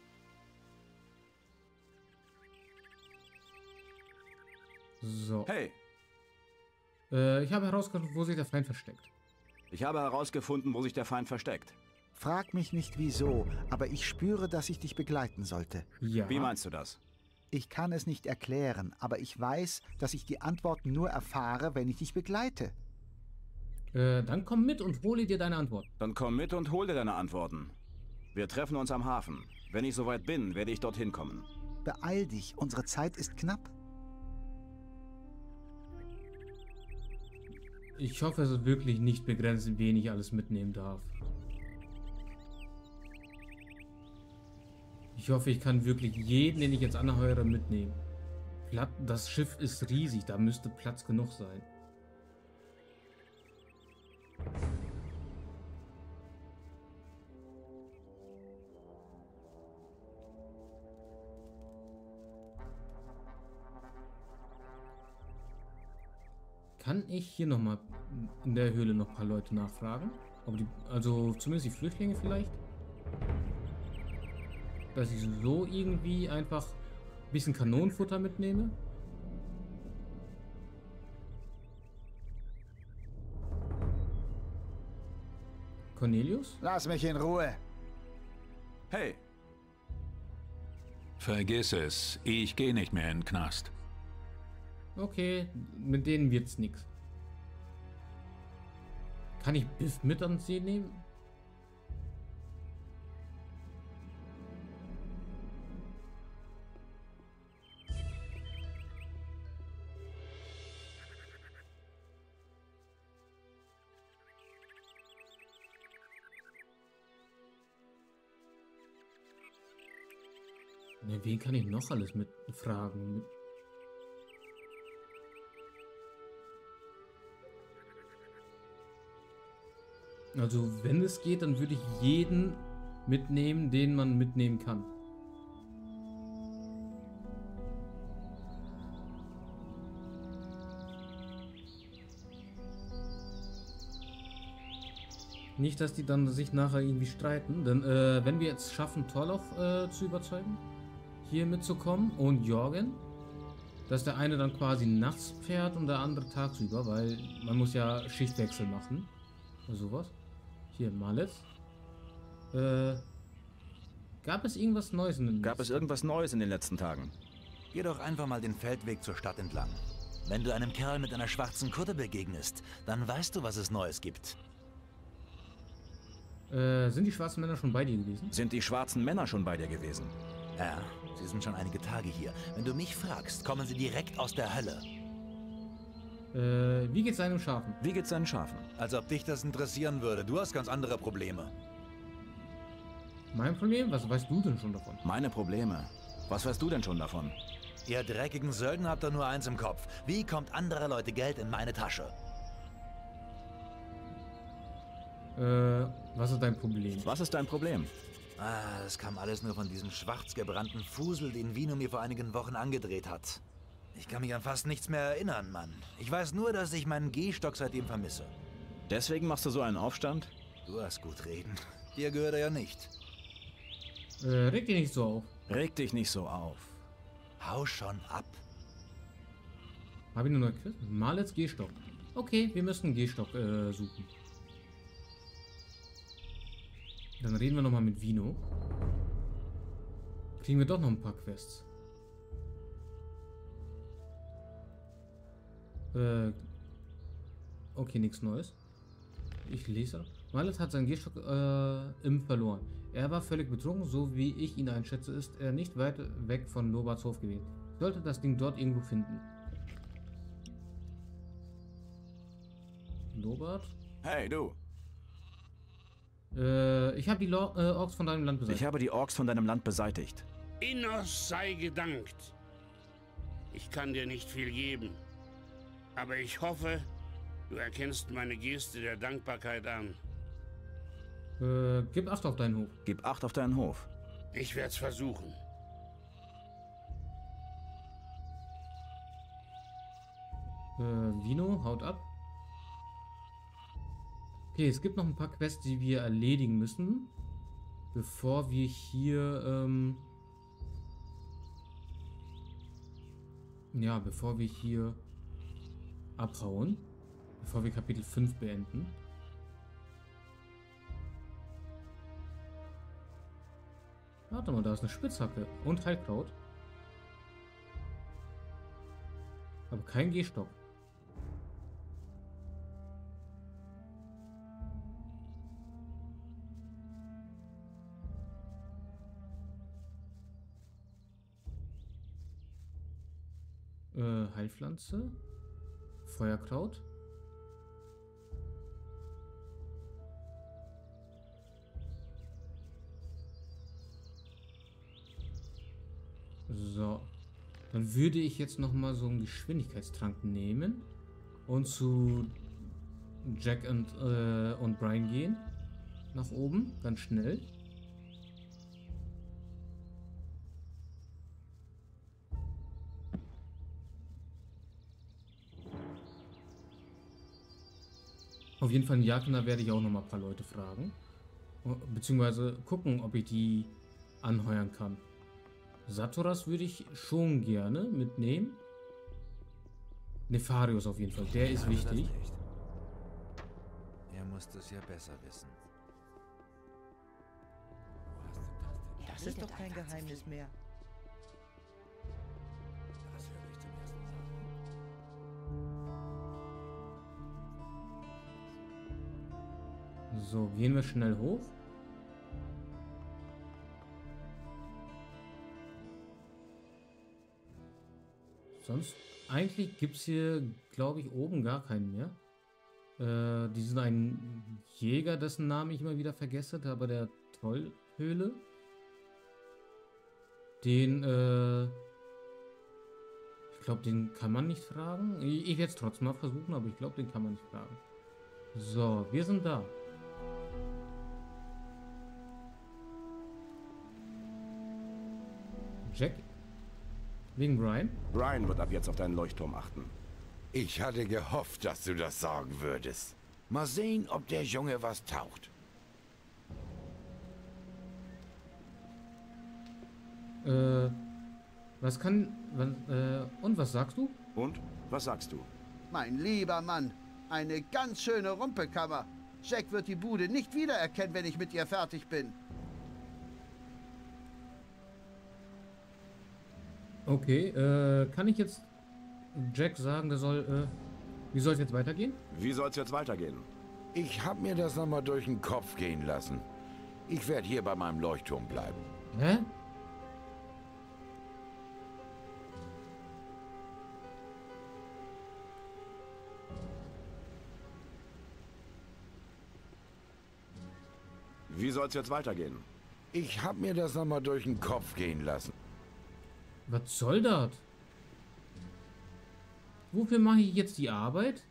So. Hey. Äh, ich habe herausgefunden, wo sich der Feind versteckt. Ich habe herausgefunden, wo sich der Feind versteckt. Frag mich nicht wieso, aber ich spüre, dass ich dich begleiten sollte. Ja. Wie meinst du das? Ich kann es nicht erklären, aber ich weiß, dass ich die Antworten nur erfahre, wenn ich dich begleite. Äh, dann komm mit und hole dir deine Antwort. Dann komm mit und hol dir deine Antworten. Wir treffen uns am Hafen. Wenn ich soweit bin, werde ich dorthin kommen. Beeil dich, unsere Zeit ist knapp. Ich hoffe, es ist wirklich nicht begrenzt, wen ich alles mitnehmen darf. Ich hoffe, ich kann wirklich jeden, den ich jetzt anheuere, mitnehmen. Das Schiff ist riesig, da müsste Platz genug sein. Kann ich hier nochmal in der Höhle noch ein paar Leute nachfragen? Ob die, also zumindest die Flüchtlinge vielleicht? Dass ich so irgendwie einfach ein bisschen Kanonenfutter mitnehme? Cornelius? Lass mich in Ruhe. Hey. Vergiss es. Ich gehe nicht mehr in den Knast. Okay, mit denen wird's nix. Kann ich Biff mit ans See nehmen? Ne, wen kann ich noch alles mitfragen? Mit Also, wenn es geht, dann würde ich jeden mitnehmen, den man mitnehmen kann. Nicht, dass die dann sich nachher irgendwie streiten, denn äh, wenn wir jetzt schaffen, Torlov äh, zu überzeugen, hier mitzukommen und Jorgen, dass der eine dann quasi nachts fährt und der andere tagsüber, weil man muss ja Schichtwechsel machen oder sowas. Hier, Malez. Äh, gab es irgendwas Neues in den Gab es irgendwas Neues in den letzten Tagen? Geh doch einfach mal den Feldweg zur Stadt entlang. Wenn du einem Kerl mit einer schwarzen Kutte begegnest, dann weißt du, was es Neues gibt. Äh, sind die schwarzen Männer schon bei dir gewesen? Sind die schwarzen Männer schon bei dir gewesen? Ja, sie sind schon einige Tage hier. Wenn du mich fragst, kommen sie direkt aus der Hölle. Äh, wie geht's seinem Schafen? Wie geht's seinen Schafen? Als ob dich das interessieren würde. Du hast ganz andere Probleme. Mein Problem? Was weißt du denn schon davon? Meine Probleme? Was weißt du denn schon davon? Ihr dreckigen Söldner habt doch nur eins im Kopf. Wie kommt anderer Leute Geld in meine Tasche? Äh, was ist dein Problem? Was ist dein Problem? Ah, das kam alles nur von diesem schwarz gebrannten Fusel, den Vino mir vor einigen Wochen angedreht hat. Ich kann mich an fast nichts mehr erinnern, Mann. Ich weiß nur, dass ich meinen Gehstock seitdem vermisse. Deswegen machst du so einen Aufstand? Du hast gut reden. Dir gehört er ja nicht. Äh, reg dich nicht so auf. Reg dich nicht so auf. Hau schon ab. Hab ich nur noch Quiz? Mal jetzt Gehstock. Okay, wir müssen einen Gehstock äh, suchen. Dann reden wir nochmal mit Vino. Kriegen wir doch noch ein paar Quests. Äh, okay, nichts Neues. Ich lese. Mallet hat seinen Gehstock äh, im verloren. Er war völlig betrunken, so wie ich ihn einschätze, ist er nicht weit weg von Lobarts Hof gewesen. Ich sollte das Ding dort irgendwo finden. Lobart? Hey, du. Äh, ich habe die Lo äh, Orks von deinem Land beseitigt. Ich habe die Orks von deinem Land beseitigt. Innos sei gedankt. Ich kann dir nicht viel geben. Aber ich hoffe, du erkennst meine Geste der Dankbarkeit an. Äh, gib Acht auf deinen Hof. Gib Acht auf deinen Hof. Ich werde es versuchen. Äh, Vino, haut ab. Okay, es gibt noch ein paar Quests, die wir erledigen müssen, bevor wir hier, ähm ja, bevor wir hier abhauen, bevor wir Kapitel fünf beenden. Warte mal, da ist eine Spitzhacke und Heilkraut. Aber kein Gehstock. Äh, Heilpflanze. Feuerkraut. So. Dann würde ich jetzt noch mal so einen Geschwindigkeitstrank nehmen und zu Jack und, äh, und Brian gehen. Nach oben, ganz schnell. Auf jeden Fall in Jakina werde ich auch noch mal ein paar Leute fragen. Beziehungsweise gucken, ob ich die anheuern kann. Saturas würde ich schon gerne mitnehmen. Nefarius auf jeden Fall, der ist wichtig. Er muss das ja besser wissen. Das ist doch kein Geheimnis mehr. So, gehen wir schnell hoch. Sonst, eigentlich gibt es hier, glaube ich, oben gar keinen mehr. Äh, die sind ein Jäger, dessen Namen ich immer wieder vergesse, der bei der Trollhöhle. Den, äh, ich glaube, den kann man nicht fragen. Ich, ich werde es trotzdem mal versuchen, aber ich glaube, den kann man nicht fragen. So, wir sind da. Jack? Wegen Brian? Brian wird ab jetzt auf deinen Leuchtturm achten. Ich hatte gehofft, dass du das sagen würdest. Mal sehen, ob der Junge was taucht. Äh, was kann... Was, äh, und was sagst du? Und? Was sagst du? Mein lieber Mann, eine ganz schöne Rumpelkammer. Jack wird die Bude nicht wiedererkennen, wenn ich mit ihr fertig bin. Okay, äh, kann ich jetzt Jack sagen, der soll, äh, wie soll es jetzt weitergehen? Wie soll es jetzt weitergehen? Ich habe mir das nochmal durch den Kopf gehen lassen. Ich werde hier bei meinem Leuchtturm bleiben. Hä? Wie soll es jetzt weitergehen? Ich habe mir das nochmal durch den Kopf gehen lassen. Was soll das? Wofür mache ich jetzt die Arbeit?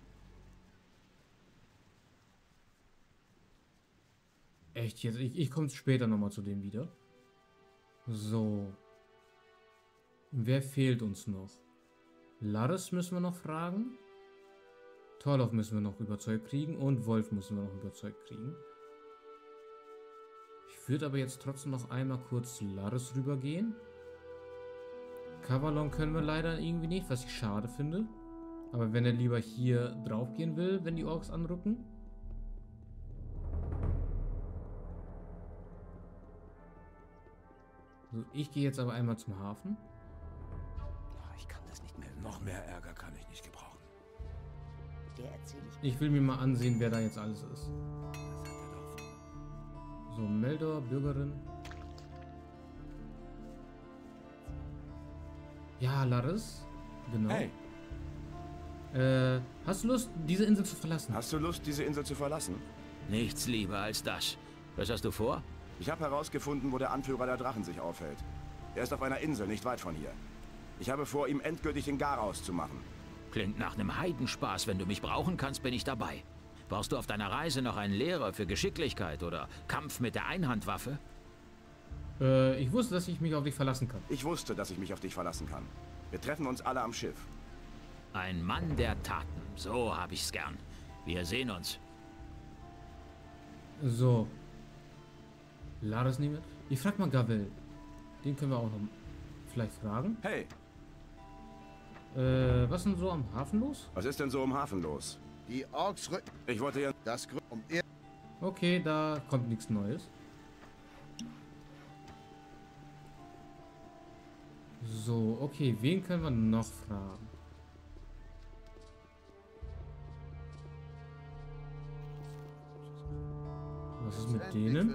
Echt jetzt? Ich, ich komme später nochmal zu dem wieder. So. Wer fehlt uns noch? Laris müssen wir noch fragen. Torloff müssen wir noch überzeugt kriegen. Und Wolf müssen wir noch überzeugt kriegen. Ich würde aber jetzt trotzdem noch einmal kurz zu Laris rübergehen. Kavalon können wir leider irgendwie nicht, was ich schade finde. Aber wenn er lieber hier drauf gehen will, wenn die Orks anrücken. So, ich gehe jetzt aber einmal zum Hafen. Ich kann das nicht mehr. Noch mehr Ärger kann ich nicht gebrauchen. Der erzähle ich. Ich will mir mal ansehen, wer da jetzt alles ist. So, Meldor, Bürgerin. Ja, Laris. Genau. Hey. Äh, hast du Lust, diese Insel zu verlassen? Hast du Lust, diese Insel zu verlassen? Nichts lieber als das. Was hast du vor? Ich habe herausgefunden, wo der Anführer der Drachen sich aufhält. Er ist auf einer Insel, nicht weit von hier. Ich habe vor, ihm endgültig den Garaus zu machen. Klingt nach einem Heidenspaß. Wenn du mich brauchen kannst, bin ich dabei. Brauchst du auf deiner Reise noch einen Lehrer für Geschicklichkeit oder Kampf mit der Einhandwaffe? Äh, ich wusste, dass ich mich auf dich verlassen kann. Ich wusste, dass ich mich auf dich verlassen kann. Wir treffen uns alle am Schiff. Ein Mann der Taten. So habe ich's gern. Wir sehen uns. So. Laris nehmen wir. Ich frag mal Gavel. Den können wir auch noch vielleicht fragen. Hey. Äh, was ist denn so am Hafen los? Was ist denn so im Hafen los? Die Orks rücken. Ich wollte ja... Das Grün um er Okay, da kommt nichts Neues. So, okay, wen können wir noch fragen? Was ist mit denen?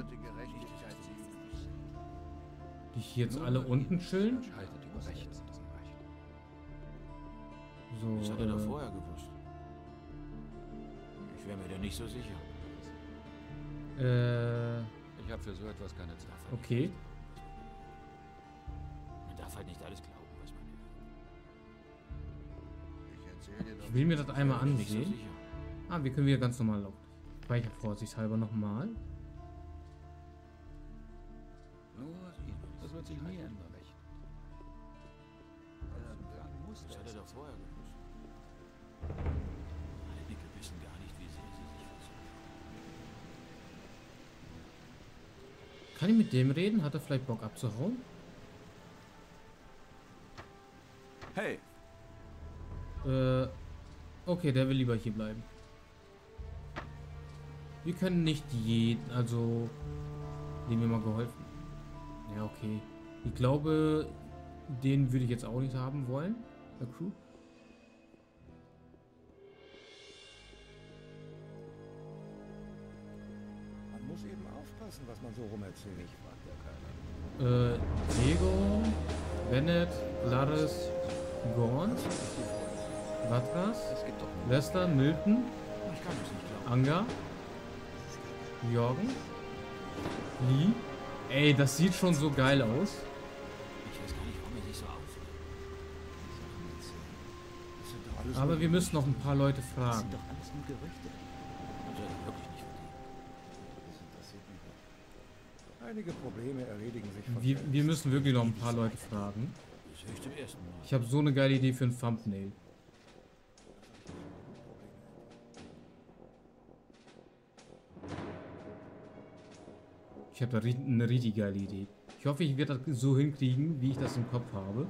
Die hier jetzt alle unten chillen? So, Das hat er doch äh, vorher gewusst. Ich wäre mir da nicht so sicher. Äh, Ich habe für so etwas keine Zeit. okay. Man darf halt nicht alles glauben, was man hört. Ich will mir das einmal bin nicht so ansehen. sicher. Ah, wir können wieder ganz normal laufen. Speicher vorsichtshalber nochmal. Das wird sich nie ändern. Das hat er doch vorher gewusst. Einige wissen gar nicht, wie sehr sie sich versuchen. Kann ich mit dem reden? Hat er vielleicht Bock abzuhauen? Hey. Äh, okay, der will lieber hier bleiben. Wir können nicht jeden, also dem wir mal geholfen. Ja, okay. Ich glaube, den würde ich jetzt auch nicht haben wollen. Der Crew. Man muss eben aufpassen, was man so rum erzählt. Ich frag ja Äh, keiner. Diego, Bennett, Laris, Gorn, Vatras, Lester, Milton, Anga, Jorgen, Lee. Ey, das sieht schon so geil aus. Ich weiß gar nicht, warum er sich so aufregt. Aber wir müssen noch ein paar Leute fragen. sind doch alles nur Gerüchte. Das hat er wirklich nicht verdient. Einige Probleme erledigen sich von Wir, selbst. wir müssen wirklich noch ein paar Leute fragen. Das höre ich zum ersten Mal. Ich habe so eine geile Idee für ein Thumbnail. Ich habe da ri- eine richtig geile Idee. Ich hoffe, ich werde das so hinkriegen, wie ich das im Kopf habe.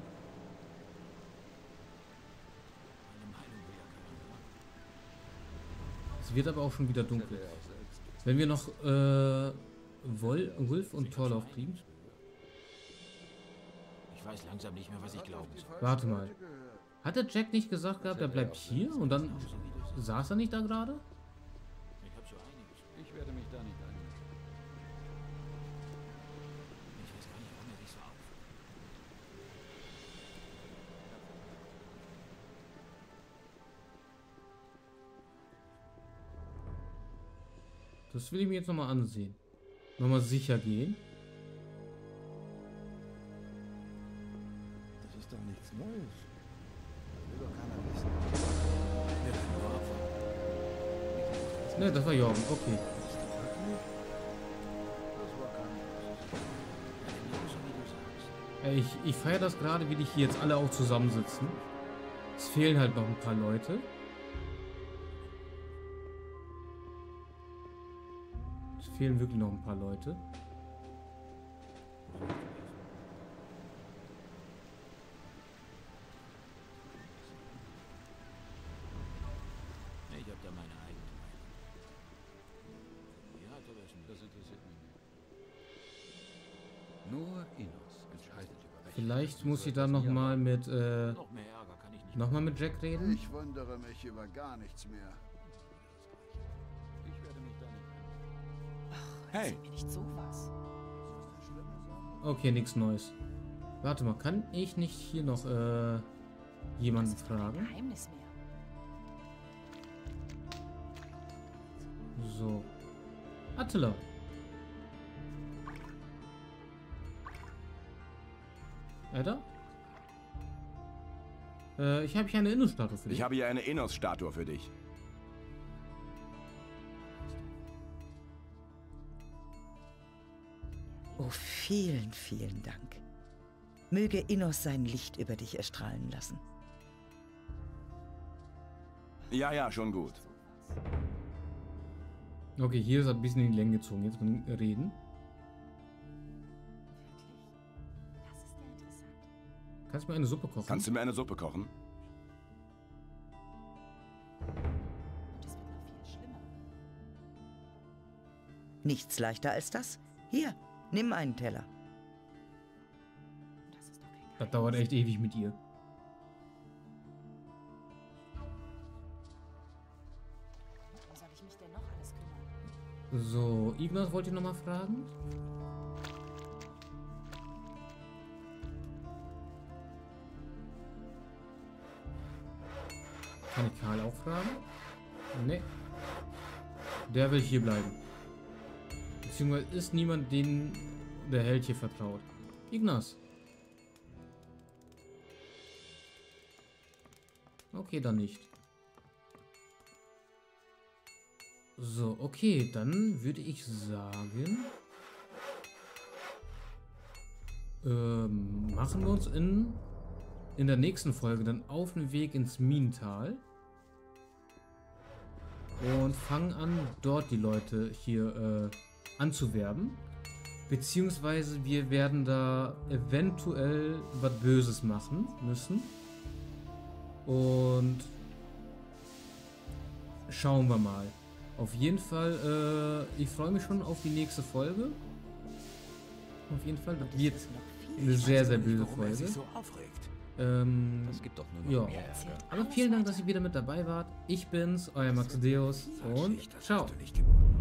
Es wird aber auch schon wieder dunkel. Wenn wir noch äh, Wol Wolf und Torlauf kriegen. Ich weiß langsam nicht mehr, was ich glauben soll. Warte mal. Hat der Jack nicht gesagt gehabt, er bleibt hier? Und dann saß er nicht da gerade? Ich habe so einiges. Ich werde mich da nicht einmischen. Ich weiß gar nicht, warum er dich so auf. Das will ich mir jetzt nochmal ansehen. Nochmal sicher gehen. Das ist doch nichts Neues. Das will doch keiner wissen. Ne, das war Jorgen, okay. Ey, Ich, ich feiere das gerade, wie die hier jetzt alle auch zusammensitzen. Es fehlen halt noch ein paar Leute. Es fehlen wirklich noch ein paar Leute. Ich habe da meine eigene Meinung. Ja, das interessiert mich nicht. Nur Inos entscheidet über Recht. Vielleicht muss ich dann nochmal mit, äh, nochmal mit Jack reden. Ich wundere mich über gar nichts mehr. Ich werde mich da nicht einmischen. Hey. Mir nicht sowas. Okay, nichts Neues. Warte mal, kann ich nicht hier noch, äh, jemanden fragen? Geheimnis mehr. So. Attila. Alter? Äh, ich habe hier eine Innos-Statue für dich. Ich habe hier eine Innos-Statue für dich. Oh, vielen, vielen Dank. Möge Innos sein Licht über dich erstrahlen lassen. Ja, ja, schon gut. Okay, hier ist er ein bisschen in die Länge gezogen. Jetzt mal reden. Das ist ja interessant. Kannst du mir eine Suppe kochen? Kannst du mir eine Suppe kochen? Und es wird noch viel schlimmer. Nichts leichter als das. Hier, nimm einen Teller. Das ist doch kein Das dauert echt ewig mit ihr. Warum soll ich mich denn noch alles kümmern? So, Ignaz wollte ich nochmal fragen. Kann ich Karl auch fragen? Nee. Der will hier bleiben. Beziehungsweise ist niemand, den der Held hier vertraut. Ignaz. Okay, dann nicht. So, okay, dann würde ich sagen, ähm, machen wir uns in, in der nächsten Folge dann auf den Weg ins Minental und fangen an, dort die Leute hier äh, anzuwerben. Beziehungsweise wir werden da eventuell was Böses machen müssen. Und schauen wir mal. Auf jeden Fall, äh, ich freue mich schon auf die nächste Folge. Auf jeden Fall, das wird eine sehr, sehr böse Folge. Ähm, Das gibt doch nur noch ja. mehr Ärger. Aber vielen Dank, dass ihr wieder mit dabei wart. Ich bin's, euer Maxdeus und ciao. Nicht geboren.